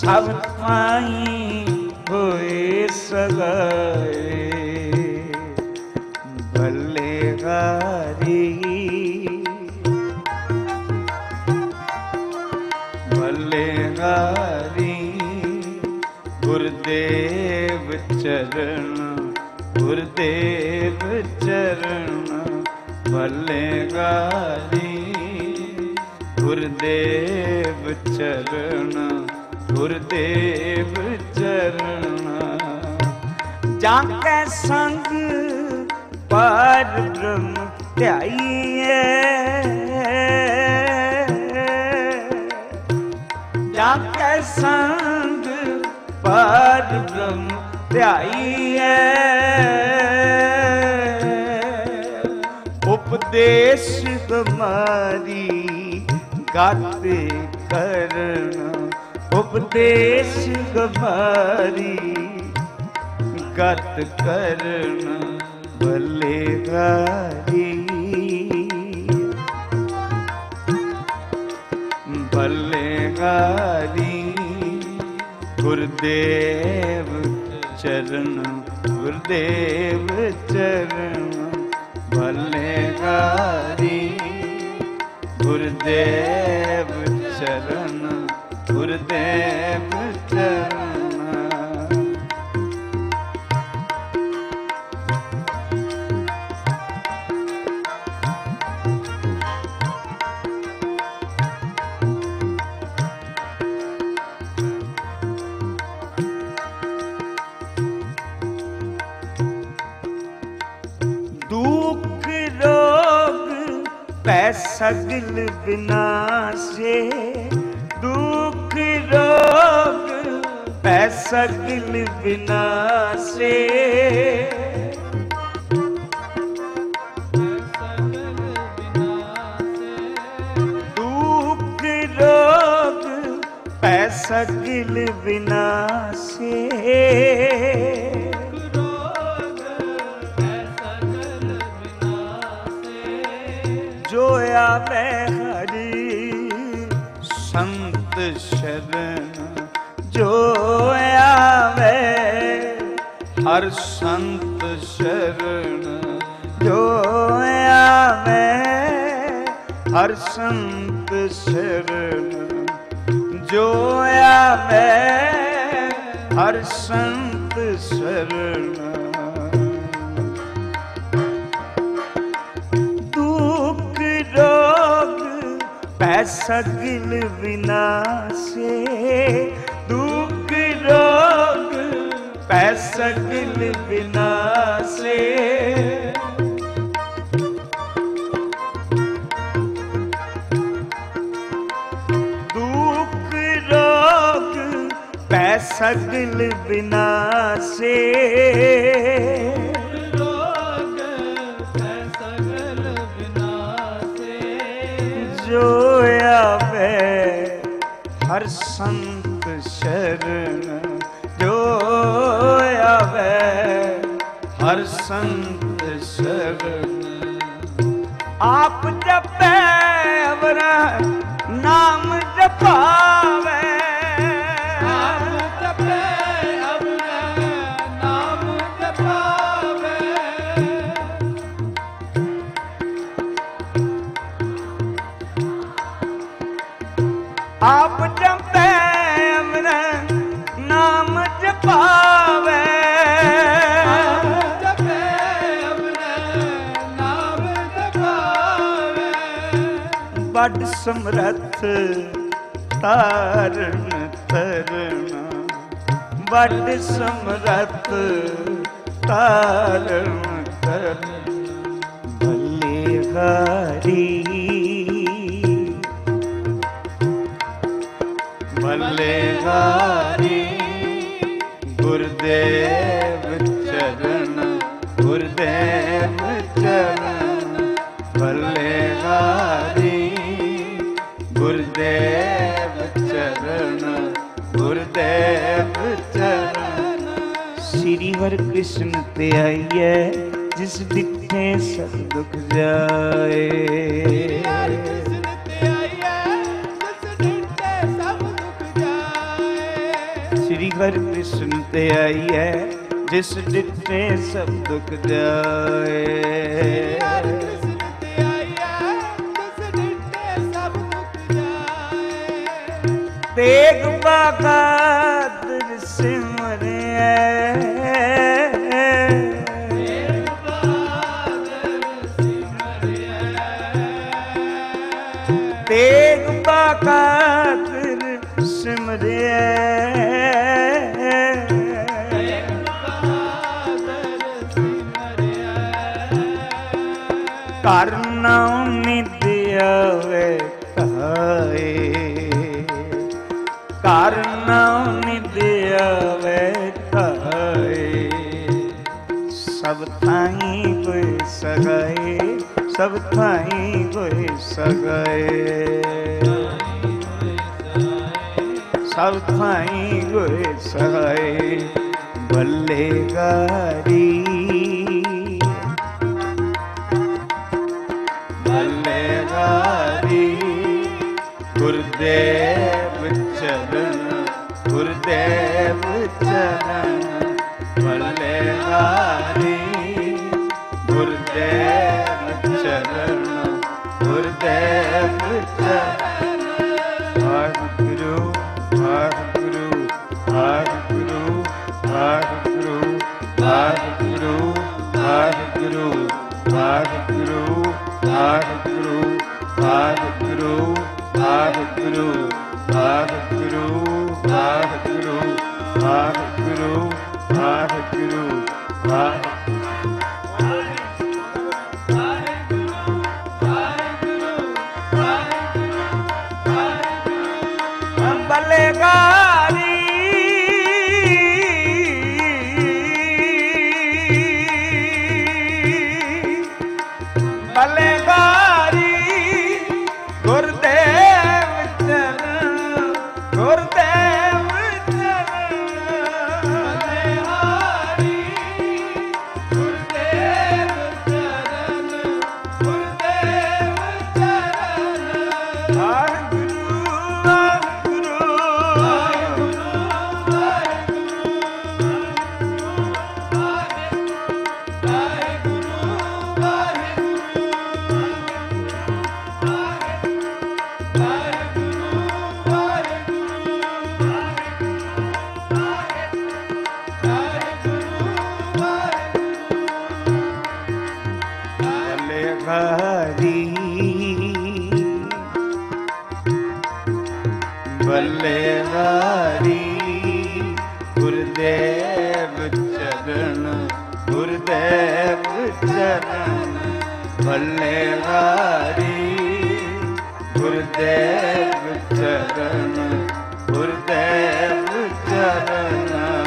ਸਭ ਥਾਈ ਹੋਏ ਸਗਾਏ ਭੱਲੇ ਗਾਰੀ ਭੱਲੇ ਗਾਰੀ ਗੁਰਦੇਵ ਚਰਨ ਗੁਰਦੇਵ ਚਰਨ ਭੱਲੇ ਗਾਰੀ ਗੁਰਦੇਵ ਚਰਨ ਗੁਰਦੇਵ ਚਰਨ ਜਾਂ ਕੈ ਸੰਗ ਪਰ ਬ੍ਰਹਮ ਧਿਆਈਐ ਜਾਂ ਕੈ ਸੰਗ ਪਰ ਬ੍ਰਹਮ ਧਿਆਈਐ ਉਪਦੇਸ਼ ਗਮਾਰੀ ਗਾਤੇ ਕਰਨ ਉਪਦੇਸ਼ ਗਮਾਰੀ ਗਤ ਕਰਨ ਭੱਲੇ ਗਾਰੀ ਭੱਲੇ ਗਾਰੀ ਗੁਰਦੇਵ ਚਰਨ ਗੁਰਦੇਵ ਚਰਨ ਭੱਲੇ ਗਾਰੀ ਗੁਰਦੇਵ ਚਰਨ ਗੁਰਦੇਵ ਚਰਨ ਦੁਖ ਰੋਗ ਪੈ ਸਗਲ ਵਿਨਾਸ਼ੇ ਦੁਖ ਰੋਗ ਪੈ ਸਗਲ ਵਿਨਾਸ਼ੇ ਦੁਖ ਰੋਗ ਪੈ ਸਗਲ ਵਿਨਾਸ਼ੇ ਜੋ ਆਵੇ ਹਰੀ ਸੰਤ ਸ਼ਰਨ ਜੋ ਆਵੇ ਹਰ ਸੰਤ ਸ਼ਰਨ ਜੋ ਆਵੇ ਹਰ ਸੰਤ ਸ਼ਰਨ ਜੋ ਆਵੇ ਹਰ ਸੰਤ ਸ਼ਰਨ ਪੈ ਸਗਲ ਵਿਨਾਸ਼ੇ ਦੁਖ ਰੋਗ ਪੈ ਸਗਲ ਵਿਨਾਸ਼ੇ ਦੁਖ ਰੋਗ ਪੈ ਸਗਲ ਵਿਨਾਸ਼ੇ ਜੋ ਆਵੇ ਹਰ ਸੰਤ ਸ਼ਰਨ ਜੋ ਆਵੇ ਹਰ ਸੰਤ ਸ਼ਰਨ ਆਪ ਜਪੈ ਅਵਰ ਨਾਮ ਜਪਾਵੇ ਆਪ ਜਪੈ ਅਵਰ ਨਾਮ ਜਪਾਵੇ ਆਪ ਜਪੈ ਅਮਰ ਨਾਮ ਜਪਾਵੇ ਆਪ ਜਪੈ ਅਮਰ ਨਾਮ ਜਪਾਵੇ ਵੱਡ ਸਮਰੱਥ ਤਾਰਨ ਤਰਨਾ ਵੱਡ ਸਮਰੱਥ ਤਾਰਨ ਤਰਨਾ ਭੱਲੇ ਗਾਰੀ ਭੱਲੇ ਗਾਰੀ ਗੁਰਦੇਵ ਚਰਨ ਗੁਰਦੇਵ ਚਰਨ ਭੱਲੇ ਗਾਰੀ ਗੁਰਦੇਵ ਚਰਨ ਗੁਰਦੇਵ ਚਰਨ ਸ੍ਰੀ ਹਰਿ ਕ੍ਰਿਸ਼ਨ ਤੇ ਆਈਐ ਜਿਸ ਦਿਖੇ ਸਭ ਦੁਖ ਜਾਏ हर कृष्ण ते आई है, जिस डिठे सब दुख जाए। तेग बहादुर सिमरिया, तेग बहादुर सिमरिया, कर नाम नित्य वे कहाए, कर नाम नित्य वे कहाए। सब थाई कोई सगाए, सब थाई कोई सगाए, सब थाई कोई सगाए। भले गारी भले गारी, गुरुदेव चरण, गुरुदेव चरण। भले गारी गुरुदेव चरण, गुरुदेव चरण। वाहिगुरु वाहिगुरु वाहिगुरु वाहिगुरु वाहिगुरु वाहिगुरु वाहिगुरु वाहिगुरु वाहिगुरु वाहिगुरु वाहिगुरु वाहिगुरु वाहिगुरु वाहिगुरु वाहिगुरु। बलेगारी बलेगारी गुरुदेव चरण, गुरुदेव चरण। बलेगारी गुरुदेव चरण, गुरुदेव चरण। वाहिगुरु बल्लेहारी गुरुदेव चरण, गुरुदेव चरण। बल्लेहारी गुरुदेव चरण, गुरुदेव चरण।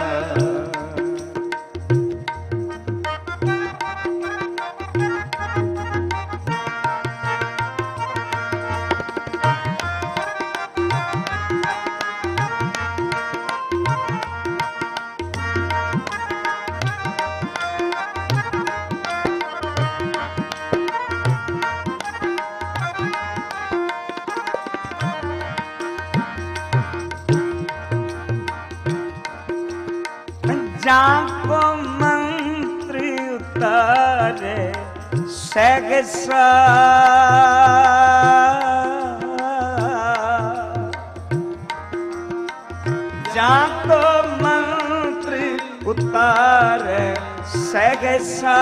जाको मंत्र उतारे सहसा, जाको मंत्र उतारे सहसा।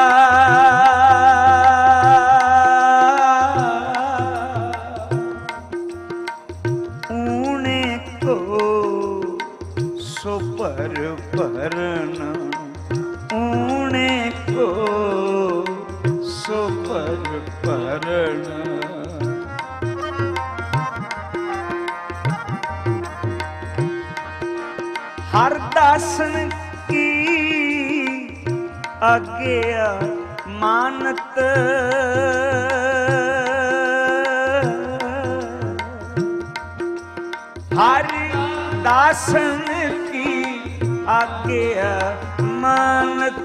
ऊने को सुपर परना, ऊने को सुपर परना। हर दासन की आज्ञा मानत, हर दासन की आज्ञा मानत।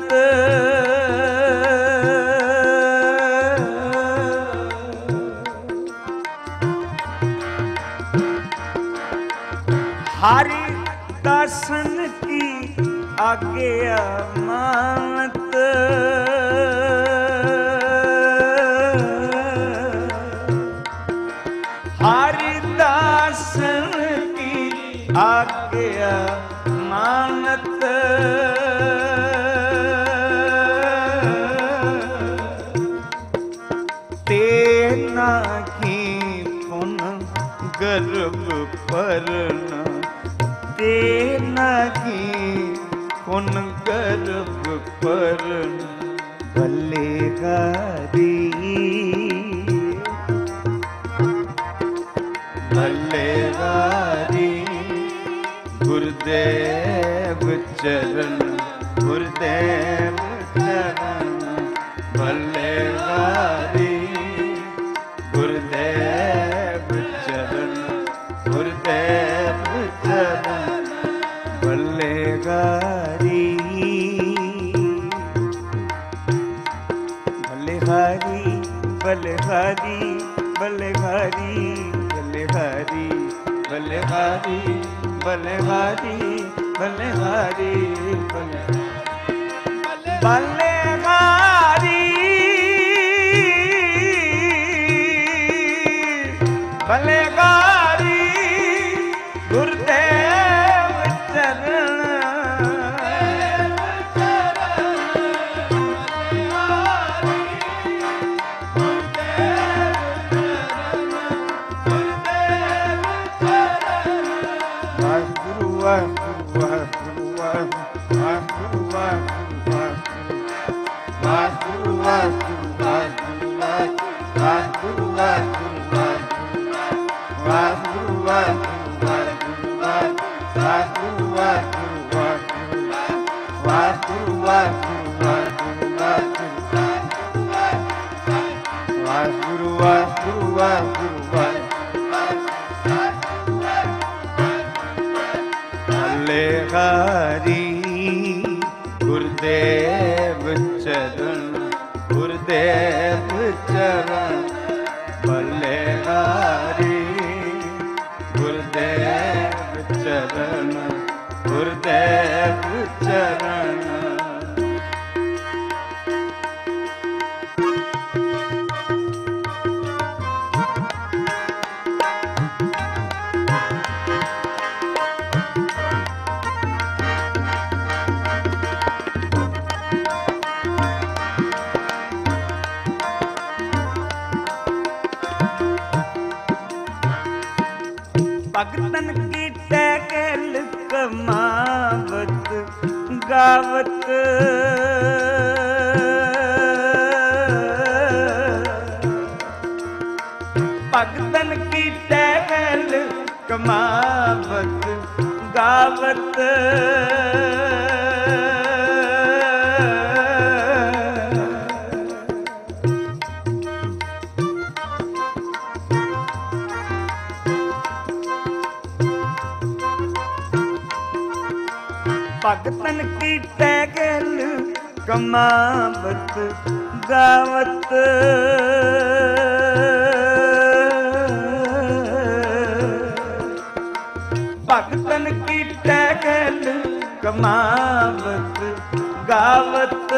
हरि दासन की आगे अमानत हरिदासन की आगे अमानत तेना की पुन गर्भ परना तेना की पुन गर्भ परना भले गारी भले गारी गुरुदेव चरण गुरुदेव चरण भले गारी गुरुदेव चरण गुरुदेव चरण भले गारी भले हारी भले हारी भले हारी भले हारी भले हारी भले हारी भले हारी भले हारी भले गारी गुरुदेव चरण वाहिगुरु वाहिगुरु वाहिगुरु वाहिगुरु वाहिगुरु वाहिगुरु वाहिगुरु वाहिगुरु भले हारी गुरुदेव चरण गुरुदेव चरण भले हारी गुरुदेव चरण गुरुदेव चरण भगतन की टहल कमावत गावत भगतन की टहल कमावत गावत भगतन की टहल कमावत गावत भगतन की टहल कमावत गावत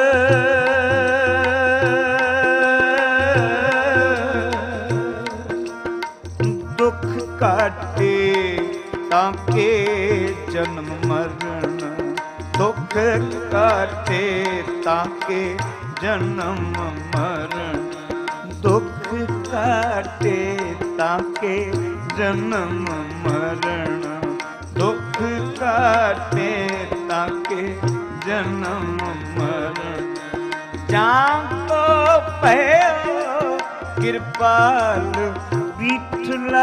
दुख काटे ताके जन्म मरण दुख काटे ताके जन्म मरण दुख काटे ताके जन्म मरण दुख काटे ताके जन्म मरण जाको पयो कृपाल विठला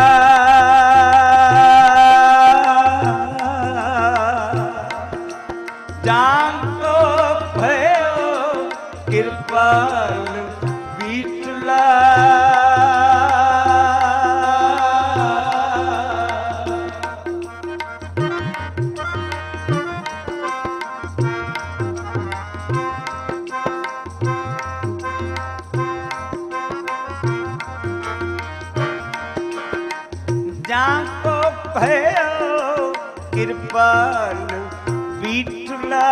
जाको भयो कृपाल विठला जाको भयो कृपाल विठला ਢਿੱਲਾ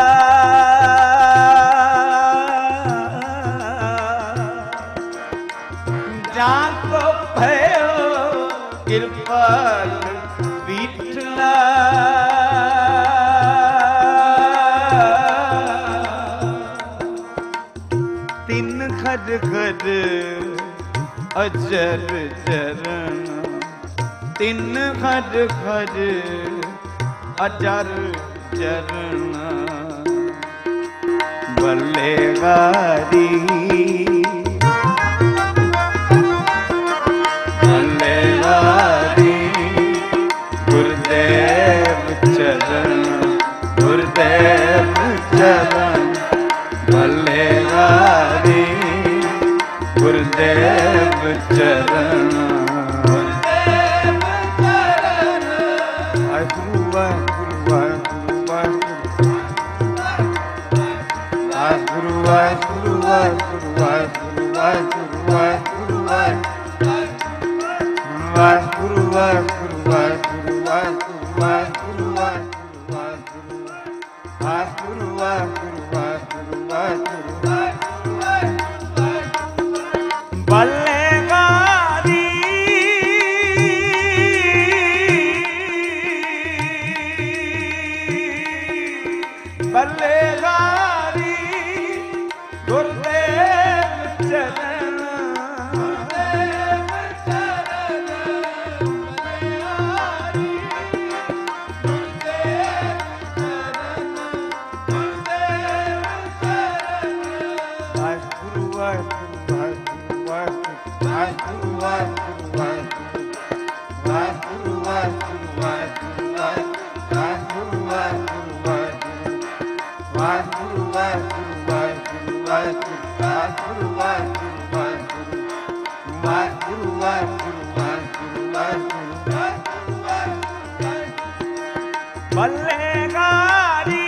ਜਾਂ ਕੋ ਭਇਓ ਕਿਰਪਾਲ ਵਿਠਲਾ ਤਿੰਨ ਖੜ ਖੜ ਅਜਰ ਚਰਨ ਤਿੰਨ ਖੜ ਖੜ ਅਜਰ ਚਰਨ ਬੱਲੇ ਗਾਰੀ ਗੁਰਦੇਵ ਚਰਨ ਭਲੇ ਵਾਰੀ ਗੁਰਦੇਵ ਚਰਨ ਗੁਰਦੇਵ ਚਰਨ ਵਾਹਿਗੁਰੂ ਵਾਹਿਗੁਰੂ ਵਾਹਿਗੁਰੂ ਵਾਹਿਗੁਰੂ ਵਾਹਿਗੁਰੂ ਵਾਹਿਗੁਰੂ ਵਾਹਿਗੁਰੂ ਵਾਹਿਗੁਰੂ ਵਾਹਿਗੁਰੂ ਵਾਹਿਗੁਰੂ ਵਾਹਿਗੁਰੂ ਵਾਹਿਗੁਰੂ ਵਾਹਿਗੁਰੂ ਵਾਹਿਗੁਰੂ ਵਾਹਿਗੁਰੂ ਵਾਹਿਗੁਰੂ ਵਾਹਿਗੁਰੂ ਵਾਹਿਗੁਰੂ ਬੱਲੇ ਗਾਰੀ ਬੱਲੇ ਗਾਰੀ ਗੁਰਦੇਵ ਚਰਨ ਬੱਲੇ ਗਾਰੀ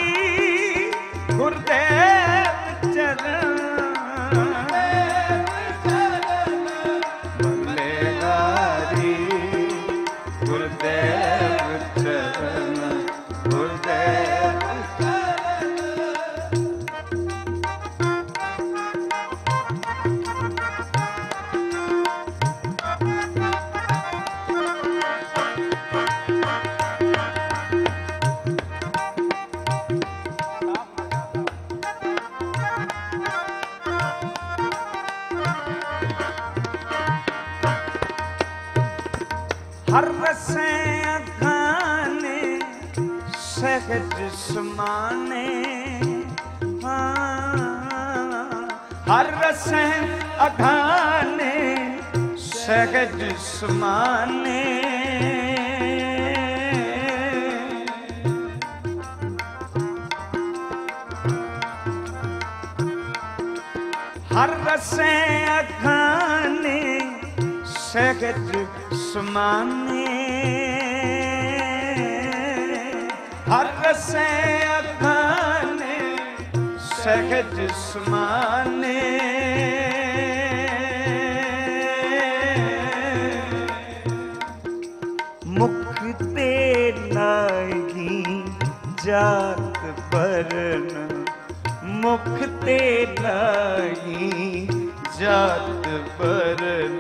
ਗੁਰਦੇਵ ਚਰਨ ਬੱਲੇ ਗਾਰੀ ਗੁਰਦੇਵ ਚਰਨ ਗੁਰਦੇਵ ਹਰ ਰਸੇ ਅੱਖਾਂ ਨੇ ਸਹਿਜ ਸਮਾਨੇ ਹਰ ਰਸੇ ਅੱਖਾਂ ਨੇ ਸਹਿਜ ਸਮਾਨੇ ਹਰ ਰਸੇ ਅੱਖਾਂ ਨੇ ਸਹਿਜ ਸਮਾਨੇ ਹਰ ਰਸੇ ਅੱਖਾਂ ਨੇ ਸਹਿਜ ਸਮਾਨੇ ਮੁਖ ਤੇ ਲਾਗੀ ਜਾਤ ਬਰਨ ਮੁਖ ਤੇ ਲਾਗੀ ਜਾਤ ਬਰਨ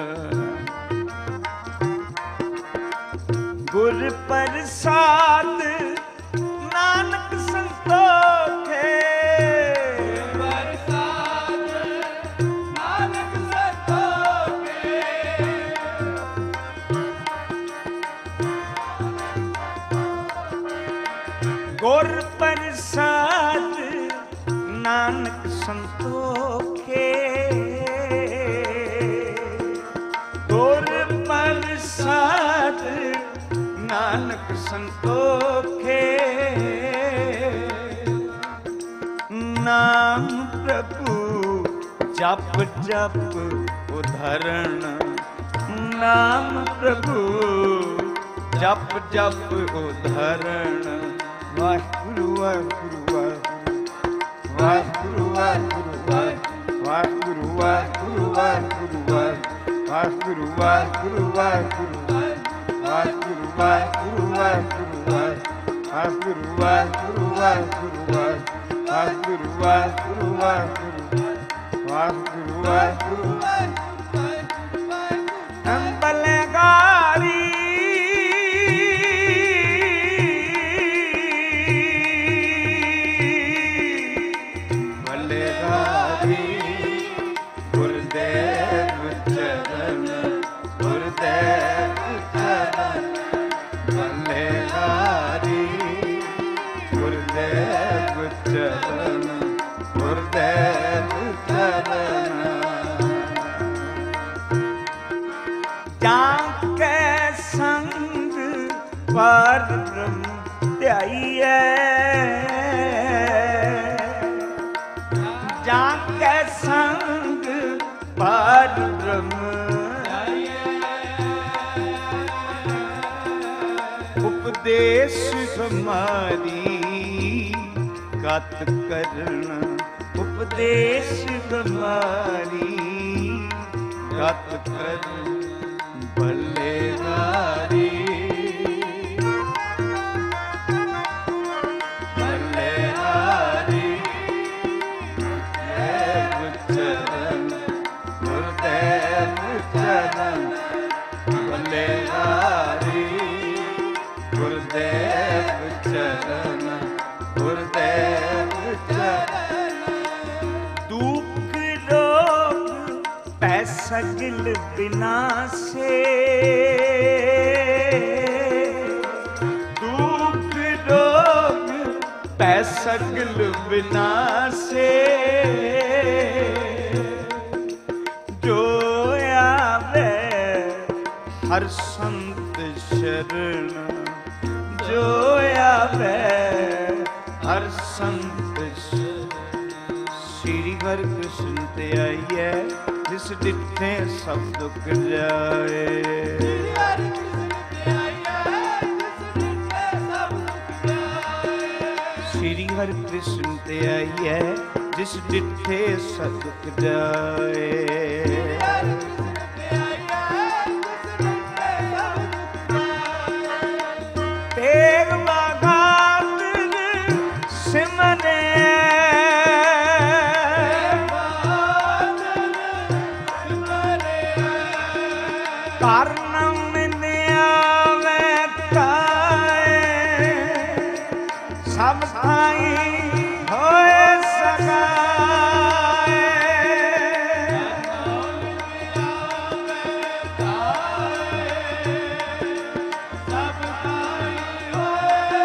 ਗੁਰ ਪ੍ਰਸਾਦ ਨਾਨਕ ਸੰਤੋਖੇ ਪ੍ਰਸਾਦ ਨਾਨਕ ਸੰਤੋਖੇ ਗੁਰ ਪ੍ਰਸਾਦ ਨਾਨਕ ਸੰਤੋਖੇ ਗੁਰ ਪ੍ਰਸਾਦ ਨਾਨਕ ਸੰਤੋਖੇ ਨਾਮ ਪ੍ਰਭੂ ਜਪ ਜਪ ਉਧਰਨ ਨਾਮ ਪ੍ਰਭੂ ਜਪ ਜਪ ਉਧਰਨ ਵਾਹਿਗੁਰੂ ਵਾਹਿਗੁਰੂ ਵਾਹਿਗੁਰੂ ਵਾਹਿਗੁਰੂ ਵਾਹਿਗੁਰੂ ਵਾਹਿਗੁਰੂ ਵਾਹਿਗੁਰੂ ਵਾਹਿਗੁਰੂ ਵਾਹਿਗੁਰੂ ਵਾਹਿਗੁਰੂ ਵਾਹਿਗੁਰੂ ਵਾਹਿਗੁਰੂ ਵਾਹਿਗੁਰੂ ਵਾਹਿਗੁਰੂ ਵਾਹਿਗੁਰੂ ਵਾਹਿਗੁਰੂ ਵਾਹਿਗੁਰੂ ਵਾਹਿਗੁਰੂ ਵਾਹਿਗੁਰੂ ਵਾਹਿਗੁਰੂ ਵਾਹਿਗੁਰੂ ਬਲਗਾਰੀ ਬਲਗਾਰੀ ਗੁਰਦੇਵ ਚਰਨ ਗੁਰਦੇਵ ਚਰਨ ਬਲਗਾਰੀ ਗੁਰਦੇਵ ਚਰਨ ਗੁਰਦੇਵ ਚਰਨ ਜਾਂ ਕੈ ਸੰਗ ਪਰ ਬ੍ਰਹਮ ਧਿਆਈਐ ਜਾਂ ਕੈ ਸੰਗ ਪਰ ਬ੍ਰਹਮ ਉਪਦੇਸ਼ ਹਮਾਰੀ ਗਤ ਕਰਨ ਉਪਦੇਸ਼ ਹਮਾਰੀ ਗਤ ਕਰਨ ਬਲੇਗਾਰੀ ਬਲੇਗਾਰੀ ਦੇਵ ਚਰਨ ਗੁਰਦੇਵ ਚਰਨ ਬਲੇਗਾਰੀ ਗੁਰਦੇਵ ਚਰਨ ਗੁਰਦੇਵ ਚਰਨ ਦੁਖ ਰੋਗ ਪੈ ਸਗਲ ਬਿਨਾਸੇ ਦੁਖ ਰੋਗ ਪੈ ਸਗਲ ਬਿਨਾਸੇ ਜੋ ਆਵੇ ਹਰ ਸੰਤ ਸ਼ਰਨ ਜੋ ਆਵੇ ਹਰ ਸੰਤ ਸ੍ਰੀ ਹਰਿ ਕ੍ਰਿਸ਼ਨ ਤੇ ਆਈਐ ਜਿਸ ਡਿਠੇ ਸਭ ਦੁਖ ਜਾਏ ਸ੍ਰੀ ਹਰਿ ਕ੍ਰਿਸ਼ਨ ਤੇ ਆਈਐ ਜਿਸ ਡਿਠੇ ਸਭ ਦੁਖ ਜਾਏ ਤੇਗ ਬਾਗਾਤ ਸਿਮਨੇ ਕਾਰਨਮ ਨਿਆਵੇ ਕਾਏ ਸਭ ਥਾਈ ਹੋਏ ਸਗਾਏ ਸਭ ਥਾਈ ਹੋਏ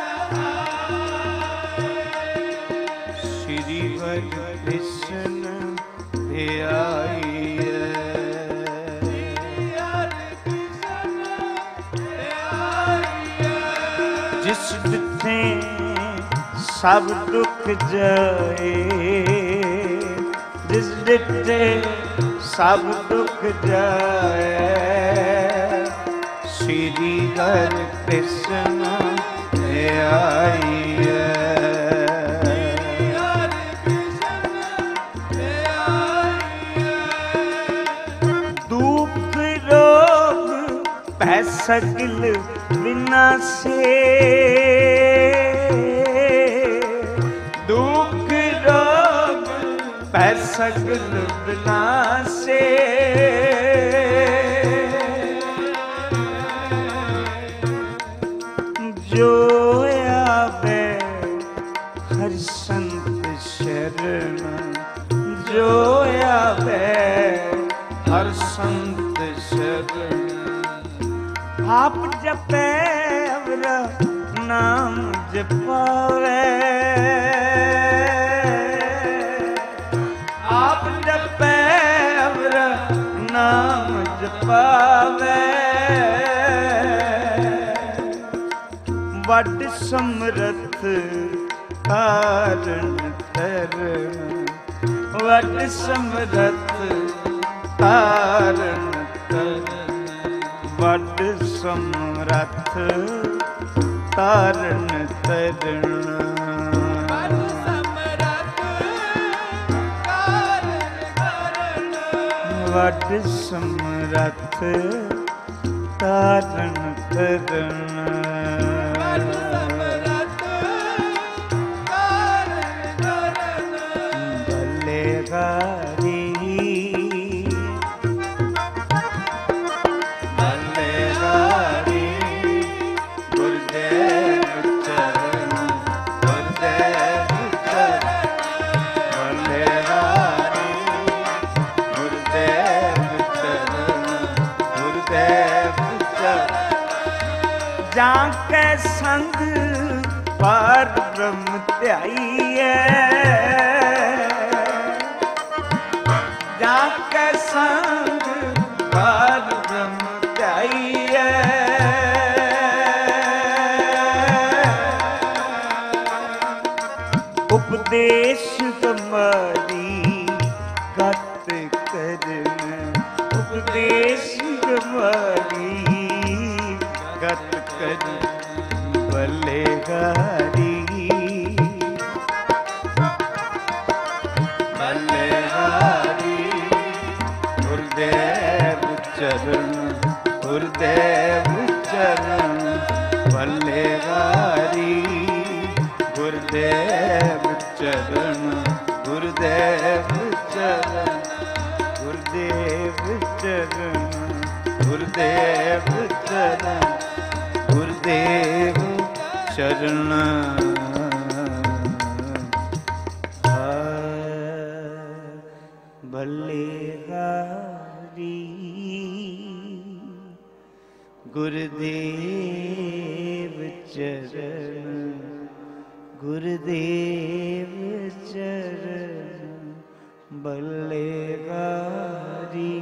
ਸਗਾਏ ਸ੍ਰੀ ਹਰਿ ਕ੍ਰਿਸ਼ਨ ਤੇ ਆਈਐ ਜਿਸ ਡਿਠੇ ਸਭ ਦੁਖ ਜਾਏ ਜਿਸ ਡਿਠੇ ਸਭ ਦੁਖ ਜਾਏ ਸ੍ਰੀ ਹਰਿ ਕ੍ਰਿਸ਼ਨ ਤੇ ਆਈਐ ਦੁਖ ਰੋਗ ਪੈ ਸਗਲ ਵਿਨਾਸੇ ਦੁਖ ਰੋਗ ਪੈ ਸਗਲ ਵਿਨਾਸੇ ਜੋ ਆਵੇ ਹਰਿ ਸੰਤ ਸ਼ਰਨ ਜੋ ਆਵੇ ਹਰਿ ਸੰਤ ਸ਼ਰਨ ਆਪ ਜਪੈ ਅਵਰ ਨਾਮ ਜਪਾਵੇ ਆਪ ਜਪੈ ਅਵਰ ਨਾਮ ਜਪਾਵੇ ਵੱਡ ਸਮਰਥ ਕਾਰਨ ਤਰਨ ਵੱਡ ਸਮਰਥ ਕਾਰਨ ਤਰਨ ਵੱਡ ਸਮਰਥ ਤਾਰਨ ਤਰਨ ਵੱਡ ਸਮਰਥ ਕਾਰਨ ਤਰਨ ਵੱਡ ਸਮਰਥ ਤਾਰਨ ਤਰਨ जाके संग पार ब्रह्म ध्याईए, जाके संग पार ब्रह्म ध्याईए। उपदेश तुम्हारी गत करन, उपदेश तुम्हारी गत करन बलेहारी, बलेहारी। गुरुदेव चरण, गुरुदेव चरण बलेहारी, गुरुदेव चरण, गुरुदेव चरण, गुरुदेव चरण, गुरुदेव चरण, गुरुदेव चरण। बलिहारी गुरुदेव चरण, गुरुदेव चरण बलिहारी,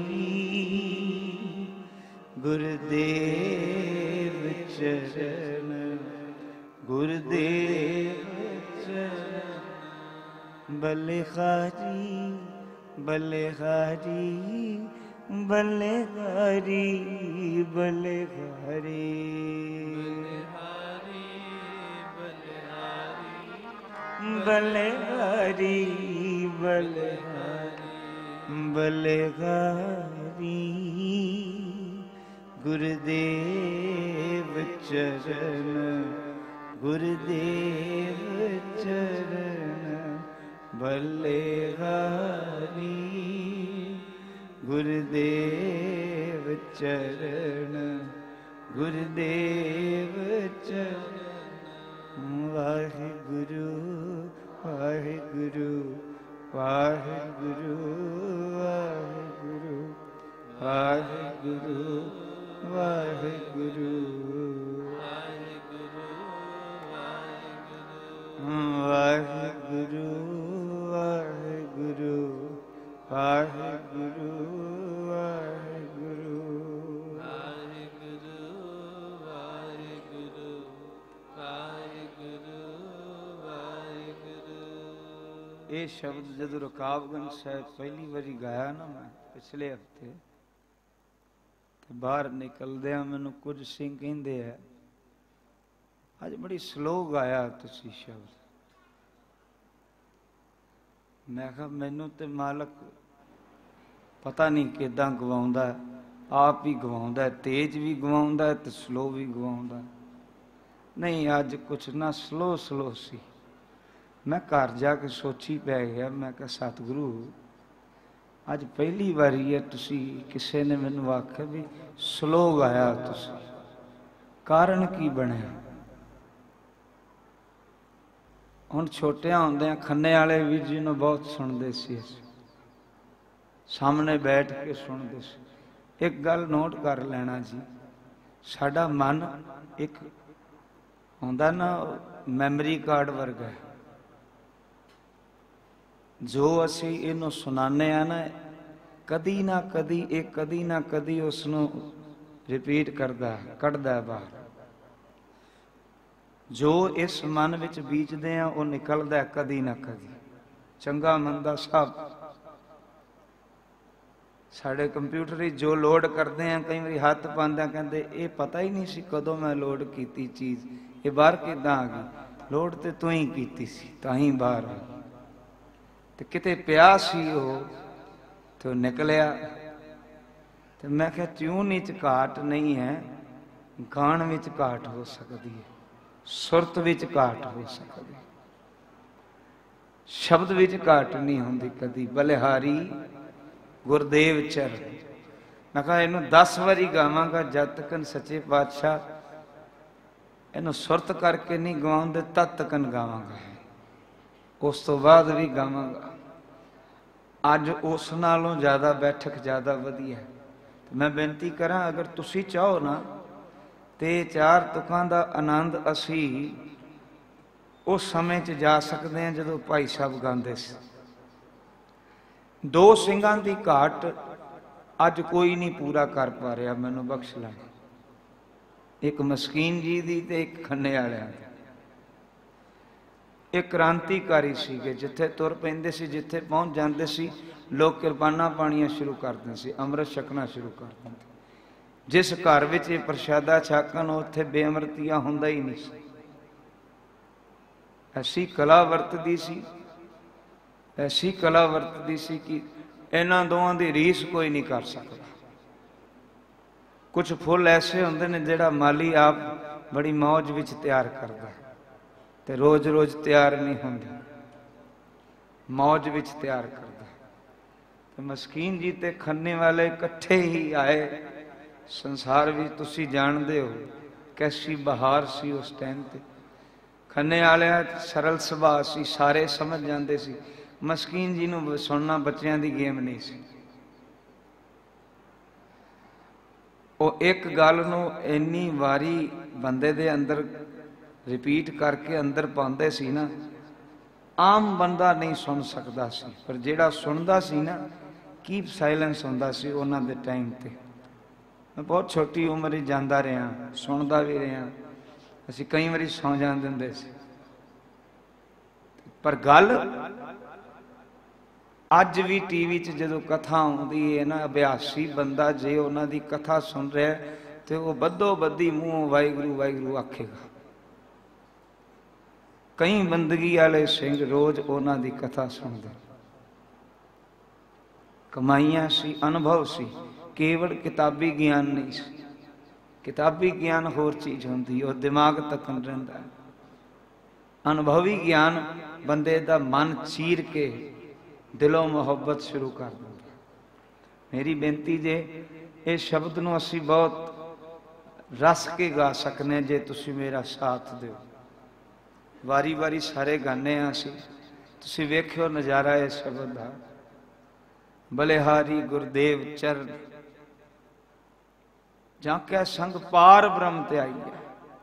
गुरुदेव चरण, गुरुदेव चरण बलिहारी, बलिहारी, बलिहारी, बलिहारी, बलिहारी, बलिहारी, बलिहारी। गुरुदेव चरण, गुरुदेव चरण बलिहारी, गुरुदेव चरण, गुरुदेव चरण। वाहिगुरु, वाहिगुरु, वाहिगुरु, वाहिगुरु, वाहिगुरु, वाहिगुरु, वाहिगुरु, वाहिगुरु, वाहिगुरु, ये शब्द जदों रकाबगंज साहिब पहली बारी गाया ना मैं पिछले हफ्ते, तो बाहर निकलदे मैनू कुछ सिंह कहंदे है अज बड़ी स्लो गाया तुसी शब्द। मैं कहा मैनू तो मालक पता नहीं किदां गवाउंदा, आप ही गवाउंदा, तेज भी गवाउंदा तो स्लो भी गवाउंदा। नहीं अज कुछ ना स्लो स्लो सी। मैं घर जाके सोची पै गया, मैं कहा सतगुरु अज पहली बारी है तुसी किसी ने मैनू आख्या भी स्लो गाया तुसी, कारण की बनया? हुण छोटिया होंदियां खन्ने वाले वीर जी नूं बहुत सुनते सी, सामने बैठ के सुनते सी। एक गल नोट कर लेना जी, साडा मन एक हुंदा ना मैमरी कार्ड वर्गा है, जो असी इनू सुनाने ना कदी ना कदी उसनू रिपीट करदा कढ़दा बाहर। जो इस मन विच बीजदे हैं वो निकलदा कदी ना कदी, चंगा मंदा सब। साढ़े कंप्यूटर जो लोड करते हैं कई बार हाथ पांदा कहते ये पता ही नहीं सी कदों मैं लोड की चीज़, ये बाहर किदां आ गई? लोड तो तू ही की सी तां ही बाहर आ गई। तो किते पिया सी वो तो निकलिया। तो मैं क्या ट्यून विच घाट नहीं है, गाण विच घाट हो सकती है, सुरत विच घाट हो सकती, शब्द विच घाट नहीं होंदी कदी। बलिहारी गुरदेव चरण। मैं कहा इनू 10 वारी गावांगा जद तक सच्चे पातशाह इनू सुरत करके नहीं गवाउंदे तद तक गावांगा, उस तो बाद भी गावांगा। अज उस नालों ज़्यादा बैठक ज़्यादा वधिया है। तो मैं बेनती करा अगर तुसी चाहो ना ਤੇ 4 ਤੁਕਾਂ ਦਾ ਆਨੰਦ ਅਸੀਂ ਉਸ ਸਮੇਂ 'ਚ ਜਾ ਸਕਦੇ ਹਾਂ ਜਦੋਂ ਭਾਈ ਸਾਹਿਬ ਗਾਉਂਦੇ ਸੀ। 2 ਸਿੰਘਾਂ ਦੀ ਘਾਟ ਅੱਜ ਕੋਈ ਨਹੀਂ ਪੂਰਾ ਕਰ ਪਾ ਰਿਹਾ, ਮੈਨੂੰ ਬਖਸ਼ ਲੈ। ਇੱਕ ਮਸਕੀਨ ਜੀ ਦੀ ਤੇ ਇੱਕ ਖੰਨੇ ਵਾਲਿਆਂ ਦੀ। ਇਹ ਕ੍ਰਾਂਤੀਕਾਰੀ ਸੀਗੇ, ਜਿੱਥੇ ਤੁਰ ਪੈਂਦੇ ਸੀ, ਜਿੱਥੇ ਪਹੁੰਚ ਜਾਂਦੇ ਸੀ, ਲੋਕ ਕਿਰਪਾਨਾਂ ਪਾਣੀਆਂ ਸ਼ੁਰੂ ਕਰ ਦਿੰਦੇ ਸੀ, ਅੰਮ੍ਰਿਤ ਛਕਣਾ ਸ਼ੁਰੂ ਕਰ ਦਿੰਦੇ। ਜਿਸ ਘਰ ਵਿੱਚ ਇਹ ਪ੍ਰਸ਼ਾਦਾ ਛਕਣ, ਉੱਥੇ ਬੇਅਮਰਤੀਆ ਹੁੰਦਾ ਹੀ ਨਹੀਂ ਸੀ। ਐਸੀ ਕਲਾ ਵਰਤਦੀ ਸੀ, ਐਸੀ ਕਲਾ ਵਰਤਦੀ ਸੀ ਕਿ ਇਹਨਾਂ ਦੋਵਾਂ ਦੀ ਰੀਸ ਕੋਈ ਨਹੀਂ ਕਰ ਸਕਦਾ। ਕੁਝ ਫੁੱਲ ਐਸੇ ਹੁੰਦੇ ਨੇ ਜਿਹੜਾ ਮਾਲੀ ਆਪ ਬੜੀ ਮੌਜ ਵਿੱਚ ਤਿਆਰ ਕਰਦਾ, ਤੇ ਰੋਜ਼ ਰੋਜ਼ ਤਿਆਰ ਨਹੀਂ ਹੁੰਦੇ, ਮੌਜ ਵਿੱਚ ਤਿਆਰ ਕਰਦਾ। ਤੇ ਮਸਕੀਨ ਜੀ ਤੇ ਖੰਨੇ ਵਾਲੇ ਇਕੱਠੇ ਹੀ ਆਏ। ਸੰਸਾਰ ਵੀ ਤੁਸੀਂ ਜਾਣਦੇ ਹੋ ਕੈਸੀ ਬਹਾਰ ਸੀ ਉਸ ਟਾਈਮ ਤੇ। ਖੰਨੇ ਵਾਲਿਆਂ ਸਰਲ ਸੁਭਾਅ ਸੀ, ਸਾਰੇ ਸਮਝ ਜਾਂਦੇ ਸੀ। ਮਸਕੀਨ ਜੀ ਨੂੰ ਸੁਣਨਾ ਬੱਚਿਆਂ ਦੀ ਗੇਮ ਨਹੀਂ ਸੀ। ਉਹ ਇੱਕ ਗੱਲ ਨੂੰ ਇੰਨੀ ਵਾਰੀ ਬੰਦੇ ਦੇ ਅੰਦਰ ਰਿਪੀਟ ਕਰਕੇ ਅੰਦਰ ਪਾਉਂਦੇ ਸੀ ਨਾ, ਆਮ ਬੰਦਾ ਨਹੀਂ ਸੁਣ ਸਕਦਾ ਸੀ। ਪਰ ਜਿਹੜਾ ਸੁਣਦਾ ਸੀ ਨਾ, ਕੀਪ ਸਾਇਲੈਂਸ ਹੁੰਦਾ ਸੀ ਉਹਨਾਂ ਦੇ ਟਾਈਮ ਤੇ। ਮੈਂ ਬਹੁਤ ਛੋਟੀ ਉਮਰ ਹੀ ਜਾਂਦਾ ਰਿਹਾ, ਸੁਣਦਾ ਵੀ ਰਿਹਾ। ਅਸੀਂ ਕਈ ਵਾਰੀ ਸੌਂ ਜਾਂਦੇ ਹੁੰਦੇ ਸੀ। ਪਰ ਗੱਲ ਅੱਜ ਵੀ ਟੀਵੀ 'ਚ ਜਦੋਂ ਕਥਾ ਆਉਂਦੀ ਹੈ ਨਾ, ਅਭਿਆਸੀ ਬੰਦਾ ਜੇ ਉਹਨਾਂ ਦੀ ਕਥਾ ਸੁਣ ਰਿਹਾ ਤੇ ਉਹ ਬੱਧੋ ਬੱਧੀ ਮੂੰਹੋਂ ਵਾਹਿਗੁਰੂ ਵਾਹਿਗੁਰੂ ਆਖੇਗਾ। ਕਈ ਬੰਦਗੀ ਵਾਲੇ ਸਿੰਘ ਰੋਜ਼ ਉਹਨਾਂ ਦੀ ਕਥਾ ਸੁਣਦੇ। ਕਮਾਈਆਂ ਸੀ, ਅਨੁਭਵ ਸੀ, ਕੇਵਲ ਕਿਤਾਬੀ ਗਿਆਨ ਨਹੀਂ ਸੀ। ਕਿਤਾਬੀ ਗਿਆਨ ਹੋਰ ਚੀਜ਼ ਹੁੰਦੀ, ਉਹ ਦਿਮਾਗ ਤੱਕ ਰਹਿੰਦਾ। ਅਨੁਭਵੀ ਗਿਆਨ ਬੰਦੇ ਦਾ ਮਨ ਚੀਰ ਕੇ ਦਿਲੋਂ ਮੁਹੱਬਤ ਸ਼ੁਰੂ ਕਰ ਦਿੰਦਾ। ਮੇਰੀ ਬੇਨਤੀ ਜੇ ਇਹ ਸ਼ਬਦ ਨੂੰ ਅਸੀਂ ਬਹੁਤ ਰਸ ਕੇ ਗਾ ਸਕਨੇ ਹਾਂ ਜੇ ਤੁਸੀਂ ਮੇਰਾ ਸਾਥ ਦਿਓ। ਵਾਰੀ ਵਾਰੀ ਸਾਰੇ ਗਾਣੇ ਆ ਅਸੀਂ, ਤੁਸੀਂ ਵੇਖਿਓ ਨਜ਼ਾਰਾ ਇਸ ਸ਼ਬਦ ਦਾ। ਬਲਿਹਾਰੀ ਗੁਰਦੇਵ ਚਰਨ ਜਾਂ ਕੈ ਸੰਗ ਪਾਰ ਬ੍ਰਹਮ ਤੇ ਆਈਐ,